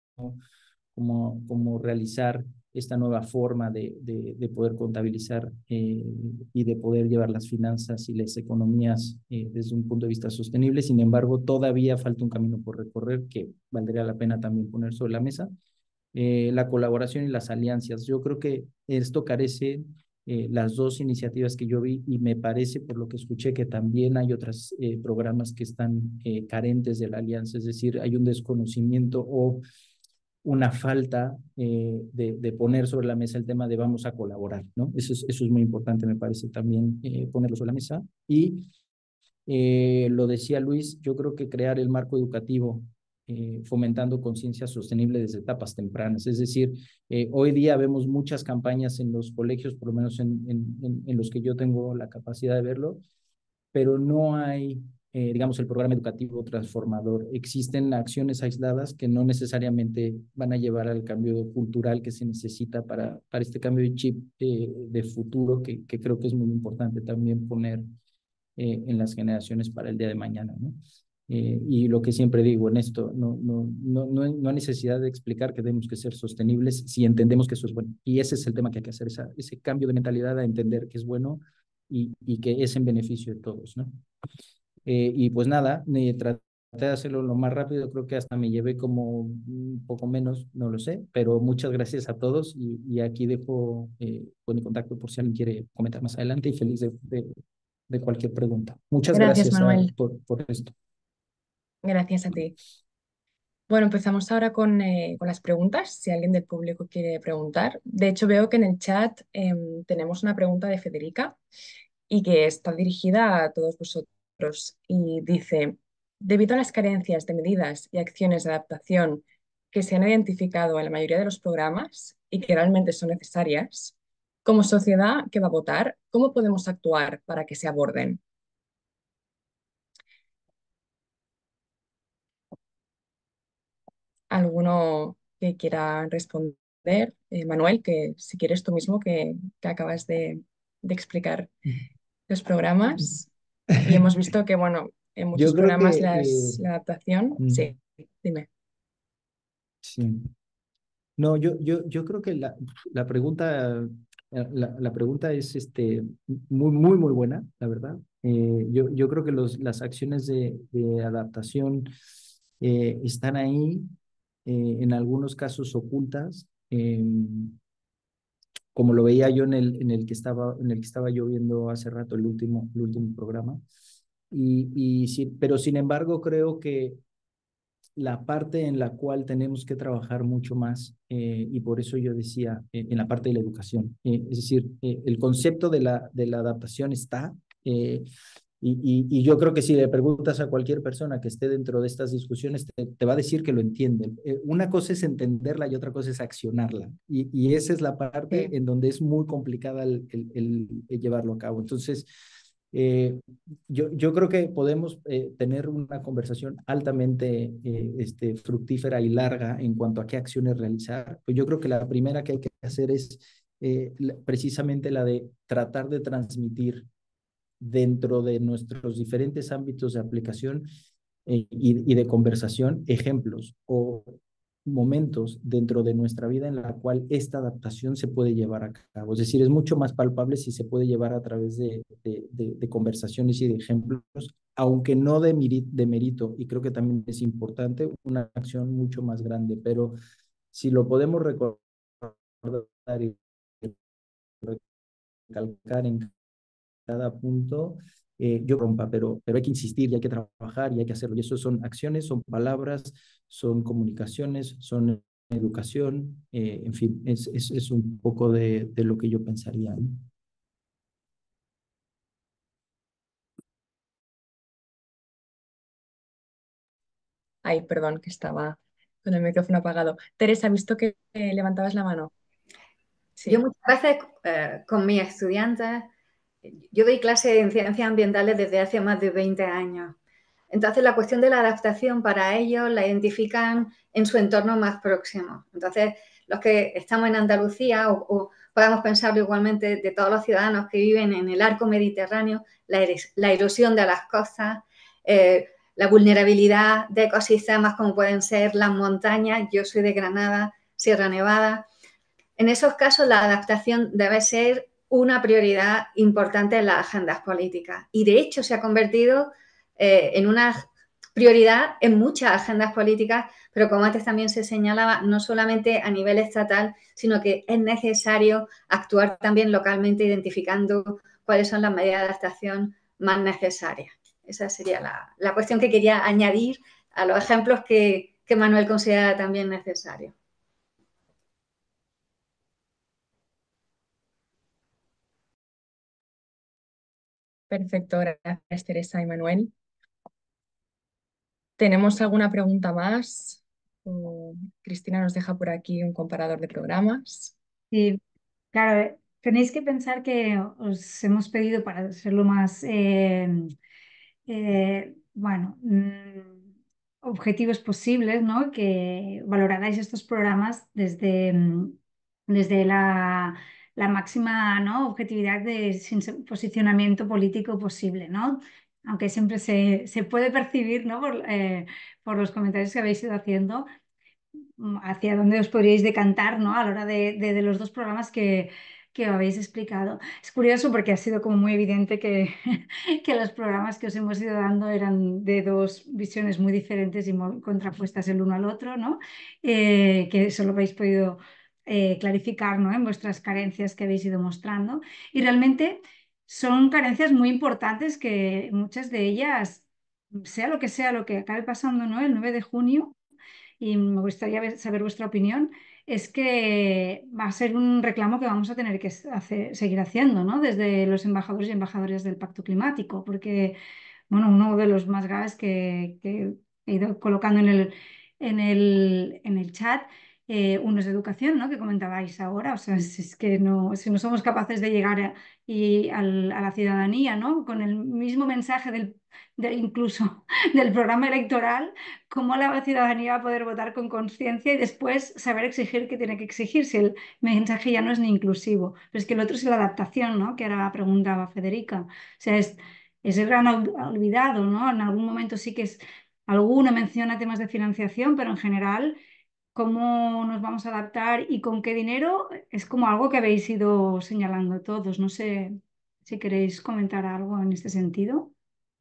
cómo, cómo realizar esta nueva forma de, de, de poder contabilizar eh, y de poder llevar las finanzas y las economías eh, desde un punto de vista sostenible. Sin embargo, todavía falta un camino por recorrer que valdría la pena también poner sobre la mesa. Eh, la colaboración y las alianzas. Yo creo que esto carece eh, las dos iniciativas que yo vi y me parece, por lo que escuché, que también hay otros eh, programas que están eh, carentes de la alianza, es decir, hay un desconocimiento o una falta eh, de, de, poner sobre la mesa el tema de vamos a colaborar, ¿no? Eso es, eso es muy importante, me parece también eh, ponerlo sobre la mesa. Y eh, lo decía Luis, yo creo que crear el marco educativo eh, fomentando conciencia sostenible desde etapas tempranas. Es decir, eh, hoy día vemos muchas campañas en los colegios, por lo menos en, en, en, en los que yo tengo la capacidad de verlo, pero no hay, eh, digamos, el programa educativo transformador. Existen acciones aisladas que no necesariamente van a llevar al cambio cultural que se necesita para, para este cambio de chip eh, de futuro, que, que creo que es muy importante también poner eh, en las generaciones para el día de mañana, ¿no? Eh, y lo que siempre digo en esto, no, no, no, no, no hay necesidad de explicar que tenemos que ser sostenibles si entendemos que eso es bueno. Y ese es el tema que hay que hacer, esa, ese cambio de mentalidad a entender que es bueno y, y que es en beneficio de todos, ¿no? Eh, y pues nada, eh, traté de hacerlo lo más rápido, creo que hasta me llevé como un poco menos, no lo sé, pero muchas gracias a todos y, y aquí dejo eh, con mi contacto por si alguien quiere comentar más adelante y feliz de, de, de cualquier pregunta. Muchas Gracias, gracias a, Manuel. por, por esto. Gracias a ti. Bueno, empezamos ahora con, eh, con las preguntas, si alguien del público quiere preguntar. De hecho, veo que en el chat eh, tenemos una pregunta de Federica y que está dirigida a todos vosotros. Y dice, debido a las carencias de medidas y acciones de adaptación que se han identificado en la mayoría de los programas y que realmente son necesarias, como sociedad que va a votar, ¿cómo podemos actuar para que se aborden? ¿Alguno que quiera responder? Eh, Manuel, que si quieres tú mismo que, que acabas de, de explicar los programas y hemos visto que, bueno, en muchos Yo creo programas que... Eh, las, la adaptación, mm, sí, dime. sí. No, yo, yo, yo creo que la, la pregunta, la, la pregunta es este, muy, muy, muy buena, la verdad. Eh, yo, yo creo que los, las acciones de, de adaptación eh, están ahí, eh, en algunos casos ocultas, eh, como lo veía yo en el, en el que estaba, en el que estaba yo viendo hace rato el último, el último programa. Y, y sí, pero sin embargo creo que la parte en la cual tenemos que trabajar mucho más, eh, y por eso yo decía, eh, en la parte de la educación. Eh, es decir, eh, el concepto de la, de la adaptación está, eh, y, y, y, yo creo que si le preguntas a cualquier persona que esté dentro de estas discusiones, te, te va a decir que lo entiende. Eh, una cosa es entenderla y otra cosa es accionarla. Y, y esa es la parte Sí. en donde es muy complicada el, el, el, el llevarlo a cabo. Entonces, eh, yo, yo creo que podemos eh, tener una conversación altamente eh, este, fructífera y larga en cuanto a qué acciones realizar. Pues yo creo que la primera que hay que hacer es eh, la, precisamente la de tratar de transmitir dentro de nuestros diferentes ámbitos de aplicación eh, y, y de conversación ejemplos o momentos dentro de nuestra vida en la cual esta adaptación se puede llevar a cabo. Es decir, es mucho más palpable si se puede llevar a través de, de, de, de conversaciones y de ejemplos, aunque no de, de mérito, y creo que también es importante, una acción mucho más grande, pero si lo podemos recordar y recalcar en cada punto, eh, yo rompa, pero, pero hay que insistir y hay que trabajar y hay que hacerlo. Y eso son acciones, son palabras, son comunicaciones, son educación, eh, en fin, es, es, es un poco de, de lo que yo pensaría, ¿no? Ay, perdón, que estaba con el micrófono apagado. Teresa, he visto que eh, levantabas la mano. Sí. Yo muchas veces eh, con mis estudiantes, yo doy clases en ciencias ambientales desde hace más de veinte años Entonces, la cuestión de la adaptación para ellos la identifican en su entorno más próximo. Entonces, los que estamos en Andalucía, o, o podemos pensarlo igualmente de todos los ciudadanos que viven en el arco mediterráneo, la, la erosión de las costas, eh, la vulnerabilidad de ecosistemas como pueden ser las montañas. Yo soy de Granada, Sierra Nevada. En esos casos, la adaptación debe ser una prioridad importante en las agendas políticas. Y, de hecho, se ha convertido eh, en una prioridad en muchas agendas políticas, pero como antes también se señalaba, no solamente a nivel estatal, sino que es necesario actuar también localmente, identificando cuáles son las medidas de adaptación más necesarias. Esa sería la, la cuestión que quería añadir a los ejemplos que, que Manuel considera también necesarios. Perfecto, gracias Teresa y Manuel. ¿Tenemos alguna pregunta más? O Cristina nos deja por aquí un comparador de programas. Sí, claro, eh, tenéis que pensar que os hemos pedido para hacerlo más, eh, eh, bueno, mm, objetivos posibles, ¿no? Que valorarais estos programas desde, mm, desde la, la máxima, ¿no? Objetividad de sin se- posicionamiento político posible, ¿no? Aunque siempre se, se puede percibir, ¿no? Por, eh, por los comentarios que habéis ido haciendo mm, hacia dónde os podríais decantar, ¿no? A la hora de, de- de los dos programas que, que habéis explicado. Es curioso porque ha sido como muy evidente que, que los programas que os hemos ido dando eran de dos visiones muy diferentes y muy contrapuestas el uno al otro, ¿no? Eh, que eso lo habéis podido eh, clarificar, ¿no? En vuestras carencias que habéis ido mostrando. Y realmente son carencias muy importantes que muchas de ellas, sea lo que sea lo que acabe pasando, ¿no? El nueve de junio y me gustaría ver- saber vuestra opinión, es que va a ser un reclamo que vamos a tener que hacer- seguir haciendo, ¿no? Desde los embajadores y embajadoras del Pacto Climático, porque, bueno, uno de los más graves que, que he ido colocando en el, en el, en el chat, eh, uno es de educación, ¿no? Que comentabais ahora, o sea, si es que no, si no somos capaces de llegar a, y al- a la ciudadanía, ¿no? Con el mismo mensaje del, de- incluso del programa electoral, cómo la ciudadanía va a poder votar con conciencia y después saber exigir qué tiene que exigir si el mensaje ya no es ni inclusivo. Pero es que el otro es la adaptación, ¿no? Que ahora preguntaba Federica. O sea, es, es el gran ol- olvidado, ¿no? En algún momento sí que es, alguno menciona temas de financiación, pero en general, cómo nos vamos a adaptar y con qué dinero es como algo que habéis ido señalando todos. No sé si queréis comentar algo en este sentido.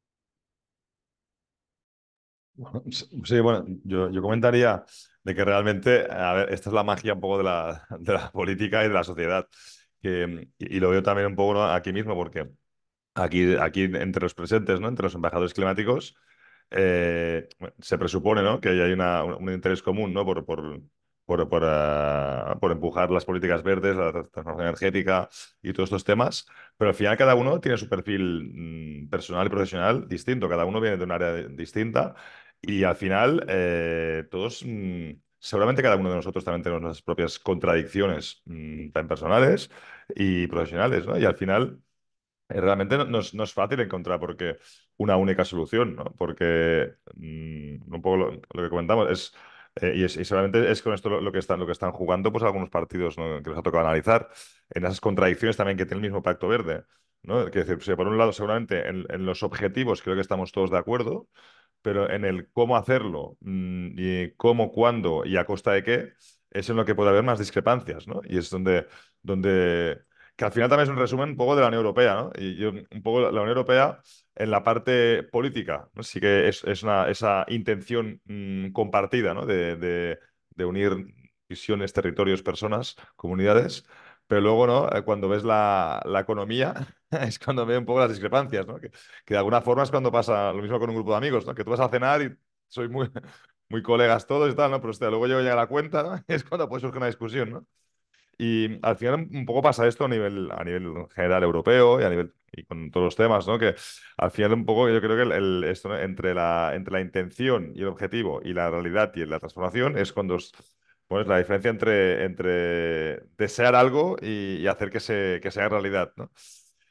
Bueno, sí, sí, bueno, yo, yo comentaría de que realmente, a ver, esta es la magia un poco de la, de la política y de la sociedad. Que, y, y lo veo también un poco, ¿no? Aquí mismo, porque aquí, aquí entre los presentes, ¿no? Entre los embajadores climáticos, eh, bueno, se presupone, ¿no? Que hay una- un, un interés común, ¿no? Por, por, por, por, ah, por empujar las políticas verdes, la transformación energética y todos estos temas. Pero al final cada uno tiene su perfil mm, personal y profesional distinto. Cada uno viene de un área de- distinta. Y al final, eh, todos, mm, seguramente cada uno de nosotros también tenemos nuestras propias contradicciones, mm, tan personales y profesionales, ¿no? Y al final eh, realmente no, no es, no es fácil encontrar porque una única solución, ¿no? Porque mm, un poco lo, lo que comentamos es, eh, y, es, y seguramente es con esto lo, lo que están, lo que están jugando pues algunos partidos, ¿no? Que nos ha tocado analizar, en esas contradicciones también que tiene el mismo Pacto Verde, ¿no? Que decir, si por un lado seguramente en, en los objetivos creo que estamos todos de acuerdo, pero en el cómo hacerlo, mm, y cómo, cuándo y a costa de qué, es en lo que puede haber más discrepancias, ¿no? Y es donde, donde que al final también es un resumen un poco de la Unión Europea, ¿no? Y yo, un poco la Unión Europea en la parte política, ¿no? Sí que es, es una, esa intención mm, compartida, ¿no? De, de- de unir visiones, territorios, personas, comunidades, pero luego, ¿no? Eh, Cuando ves la, la economía, es cuando ves un poco las discrepancias, ¿no? Que, que de alguna forma es cuando pasa lo mismo con un grupo de amigos, ¿no? Que tú vas a cenar y sois muy, muy colegas todos y tal, ¿no? Pero hostia, luego llega la cuenta, ¿no? Y es cuando puede surgir una discusión, ¿no? Y al final un poco pasa esto a nivel, a nivel general europeo y a nivel y con todos los temas, ¿no? Que al final un poco yo creo que el, el- esto, ¿no? entre la, entre la intención y el objetivo y la realidad y la transformación es cuando es, bueno, es la diferencia entre, entre desear algo y, y hacer que se, que sea realidad, ¿no?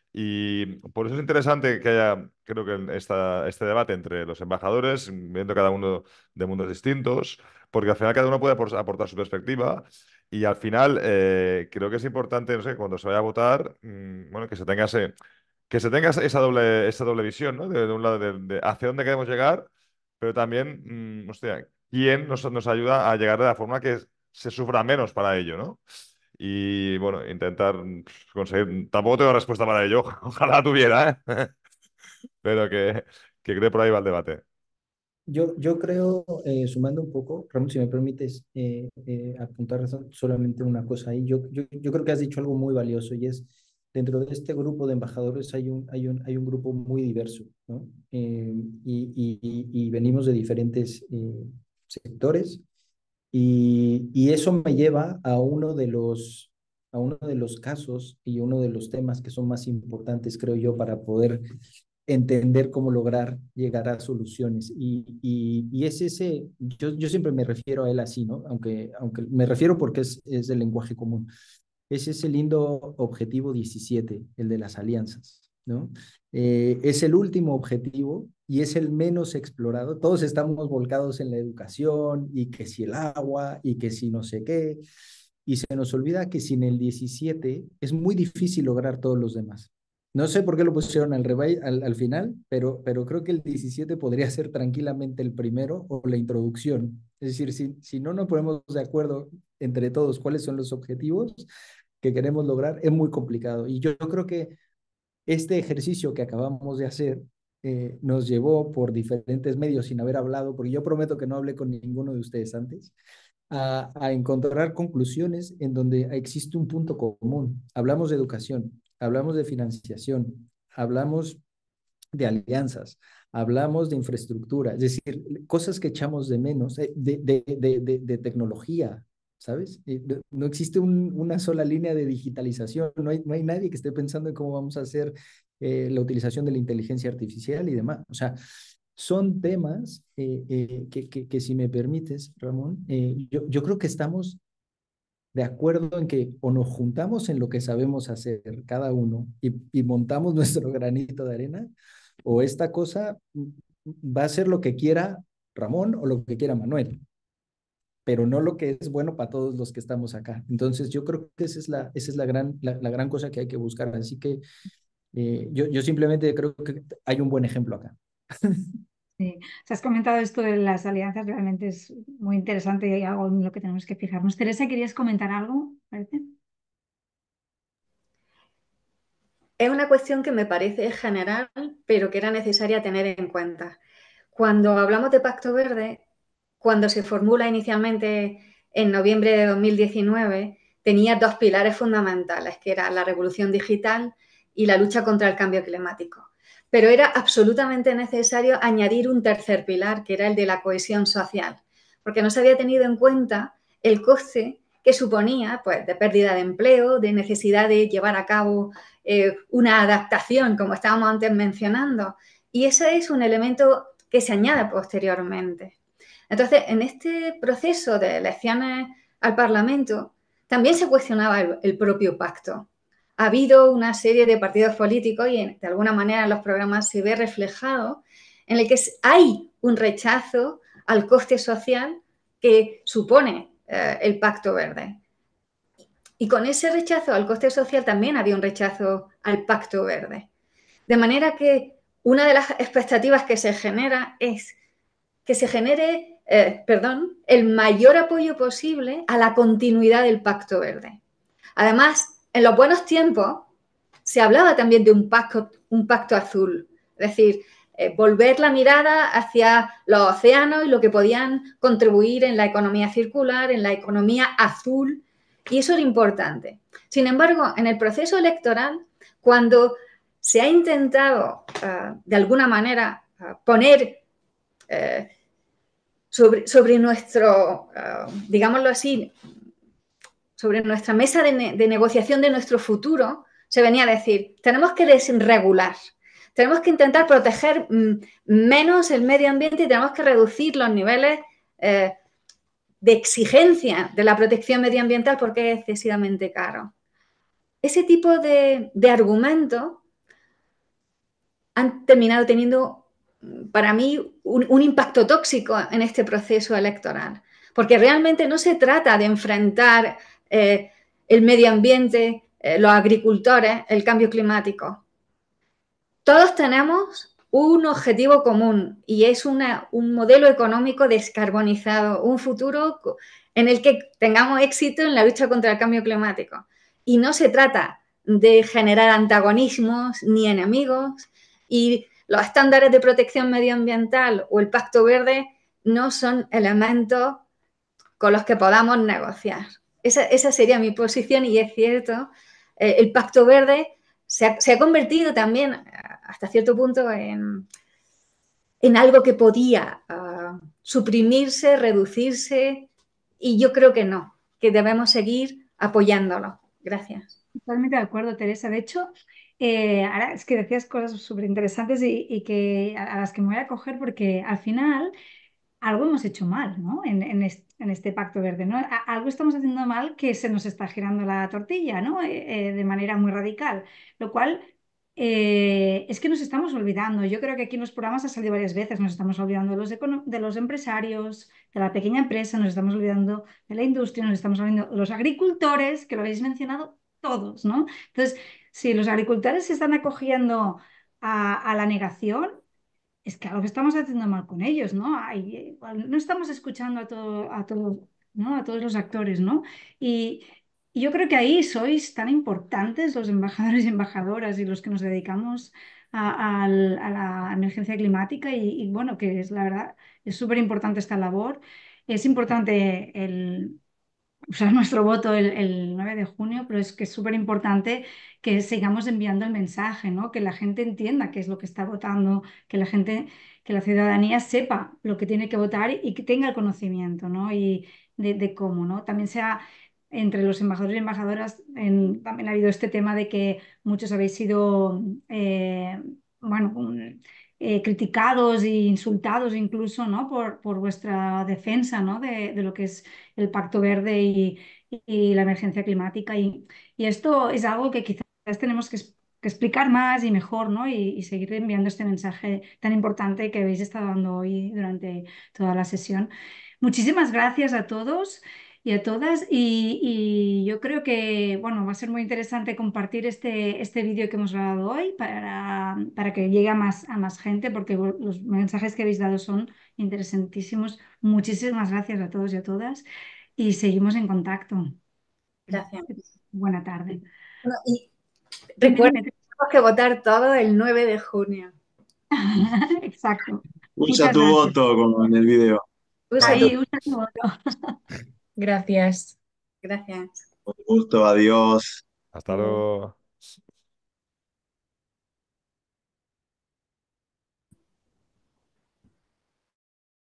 Y por eso es interesante que haya, creo que esta, este debate entre los embajadores, viendo cada uno de mundos distintos, porque al final cada uno puede apor- aportar su perspectiva y al final eh, creo que es importante, no sé, cuando se vaya a votar, mm, bueno, que se tenga ese, que se tenga esa doble, esa doble visión, ¿no? De, de un lado, de, de hacia dónde queremos llegar, pero también, mm, hostia, quién nos, nos ayuda a llegar de la forma que se sufra menos para ello, ¿no? Y bueno, intentar pf, conseguir. Tampoco tengo respuesta para ello, ojalá tuviera, ¿eh? Pero que, que creo por ahí va el debate. Yo, yo creo, eh, sumando un poco, Ramón, si me permites eh, eh, apuntar so- solamente una cosa ahí, yo, yo, yo creo que has dicho algo muy valioso y es, dentro de este grupo de embajadores hay un, hay un, hay un grupo muy diverso, ¿no? Eh, y, y, y- y venimos de diferentes eh, sectores y, y eso me lleva a uno de los, a uno de los casos y uno de los temas que son más importantes, creo yo, para poder entender cómo lograr llegar a soluciones. Y, y, y es ese, yo, yo siempre me refiero a él así, ¿no? Aunque, aunque me refiero porque es, es el lenguaje común. Es ese lindo objetivo diecisiete, el de las alianzas, ¿no? Eh, es el último objetivo y es el menos explorado. Todos estamos volcados en la educación y que si el agua y que si no sé qué. Y se nos olvida que sin el diecisiete es muy difícil lograr todos los demás. No sé por qué lo pusieron al, rebay, al, al final, pero, pero creo que el diecisiete podría ser tranquilamente el primero o la introducción. Es decir, si, si no nos ponemos de acuerdo entre todos cuáles son los objetivos que queremos lograr, es muy complicado. Y yo, yo creo que este ejercicio que acabamos de hacer eh, nos llevó por diferentes medios sin haber hablado, porque yo prometo que no hablé con ninguno de ustedes antes, a, a encontrar conclusiones en donde existe un punto común. Hablamos de educación, hablamos de financiación, hablamos de alianzas, hablamos de infraestructura, es decir, cosas que echamos de menos, eh, de, de, de, de, de tecnología, ¿sabes? Eh, no, no existe un, una sola línea de digitalización, no hay, no hay nadie que esté pensando en cómo vamos a hacer eh, la utilización de la inteligencia artificial y demás. O sea, son temas eh, eh, que, que, que, si me permites, Ramón, eh, yo, yo creo que estamos de acuerdo en que o nos juntamos en lo que sabemos hacer cada uno y, y montamos nuestro granito de arena, o esta cosa va a ser lo que quiera Ramón o lo que quiera Manuel, pero no lo que es bueno para todos los que estamos acá. Entonces yo creo que esa es la, esa es la, gran, la, la gran cosa que hay que buscar. Así que eh, yo, yo simplemente creo que hay un buen ejemplo acá. Sí, se has comentado esto de las alianzas, realmente es muy interesante y algo en lo que tenemos que fijarnos. Teresa, ¿querías comentar algo? ¿Parece? Es una cuestión que me parece general, pero que era necesaria tener en cuenta. Cuando hablamos de Pacto Verde, cuando se formula inicialmente en noviembre de dos mil diecinueve, tenía dos pilares fundamentales, que era la revolución digital y la lucha contra el cambio climático. Pero era absolutamente necesario añadir un tercer pilar, que era el de la cohesión social, porque no se había tenido en cuenta el coste que suponía, pues, de pérdida de empleo, de necesidad de llevar a cabo eh, una adaptación, como estábamos antes mencionando. Y ese es un elemento que se añade posteriormente. Entonces, en este proceso de elecciones al Parlamento, también se cuestionaba el, el propio pacto. Ha habido una serie de partidos políticos y en, de alguna manera en los programas se ve reflejado en el que hay un rechazo al coste social que supone eh, el Pacto Verde. Y con ese rechazo al coste social también había un rechazo al Pacto Verde. De manera que una de las expectativas que se genera es que se genere, eh, perdón, el mayor apoyo posible a la continuidad del Pacto Verde. Además, en los buenos tiempos se hablaba también de un pacto, un pacto azul, es decir, eh, volver la mirada hacia los océanos y lo que podían contribuir en la economía circular, en la economía azul, y eso era importante. Sin embargo, en el proceso electoral, cuando se ha intentado, uh, de alguna manera, uh, poner uh, sobre, sobre nuestro, uh, digámoslo así, sobre nuestra mesa de, ne de negociación de nuestro futuro, se venía a decir, tenemos que desregular, tenemos que intentar proteger mmm, menos el medio ambiente y tenemos que reducir los niveles eh, de exigencia de la protección medioambiental porque es excesivamente caro. Ese tipo de, de argumento han terminado teniendo, para mí, un, un impacto tóxico en este proceso electoral. Porque realmente no se trata de enfrentar eh, el medio ambiente, eh, los agricultores, el cambio climático. Todos tenemos un objetivo común y es una, un modelo económico descarbonizado, un futuro en el que tengamos éxito en la lucha contra el cambio climático. Y no se trata de generar antagonismos ni enemigos, y los estándares de protección medioambiental o el Pacto Verde no son elementos con los que podamos negociar. Esa, esa sería mi posición, y es cierto, eh, el Pacto Verde se ha, se ha convertido también hasta cierto punto en, en algo que podía uh, suprimirse, reducirse, y yo creo que no, que debemos seguir apoyándolo. Gracias. Totalmente de acuerdo, Teresa. De hecho, eh, ahora es que decías cosas súper interesantes y, y que a, a las que me voy a coger, porque al final algo hemos hecho mal, ¿no? En, en, est- en este Pacto Verde, ¿no? A- algo estamos haciendo mal, que se nos está girando la tortilla, ¿no? Eh, eh, de manera muy radical, lo cual eh, es que nos estamos olvidando. Yo creo que aquí en los programas ha salido varias veces, nos estamos olvidando de los, econo- de los empresarios, de la pequeña empresa, nos estamos olvidando de la industria, nos estamos olvidando de los agricultores, que lo habéis mencionado todos, ¿no? Entonces, si los agricultores se están acogiendo a, a la negación, es que algo que estamos haciendo mal con ellos, ¿no? Ay, igual no estamos escuchando a todo, a todo, ¿no? A todos los actores, ¿no? Y, y yo creo que ahí sois tan importantes los embajadores y embajadoras y los que nos dedicamos a, al- a la emergencia climática y, y, bueno, que es la verdad, es súper importante esta labor. Es importante el usar nuestro voto el, el nueve de junio, pero es que es súper importante que sigamos enviando el mensaje, ¿no? Que la gente entienda qué es lo que está votando, que la gente, que la ciudadanía sepa lo que tiene que votar y que tenga el conocimiento, ¿no? Y de, de cómo, ¿no? También sea entre los embajadores y embajadoras, en- también ha habido este tema de que muchos habéis sido, eh, bueno, un- eh, criticados e insultados incluso, ¿no? Por, por vuestra defensa, ¿no? De, de lo que es el Pacto Verde y, y la emergencia climática. Y, y esto es algo que quizás tenemos que, es- que explicar más y mejor, ¿no? Y, y seguir enviando este mensaje tan importante que habéis estado dando hoy durante toda la sesión. Muchísimas gracias a todos y a todas. Y, y yo creo que, bueno, va a ser muy interesante compartir este, este vídeo que hemos grabado hoy para, para que llegue a más, a más gente, porque los mensajes que habéis dado son interesantísimos. Muchísimas gracias a todos y a todas y seguimos en contacto. Gracias. Buena tarde. Bueno, y Dime, recuerden dime. que tenemos que votar todo el nueve de junio. Exacto. Usa Muchas tu gracias. voto como en el video. Usa tu... Ahí, usa tu voto. Gracias. Gracias. Un gusto, adiós. Hasta luego.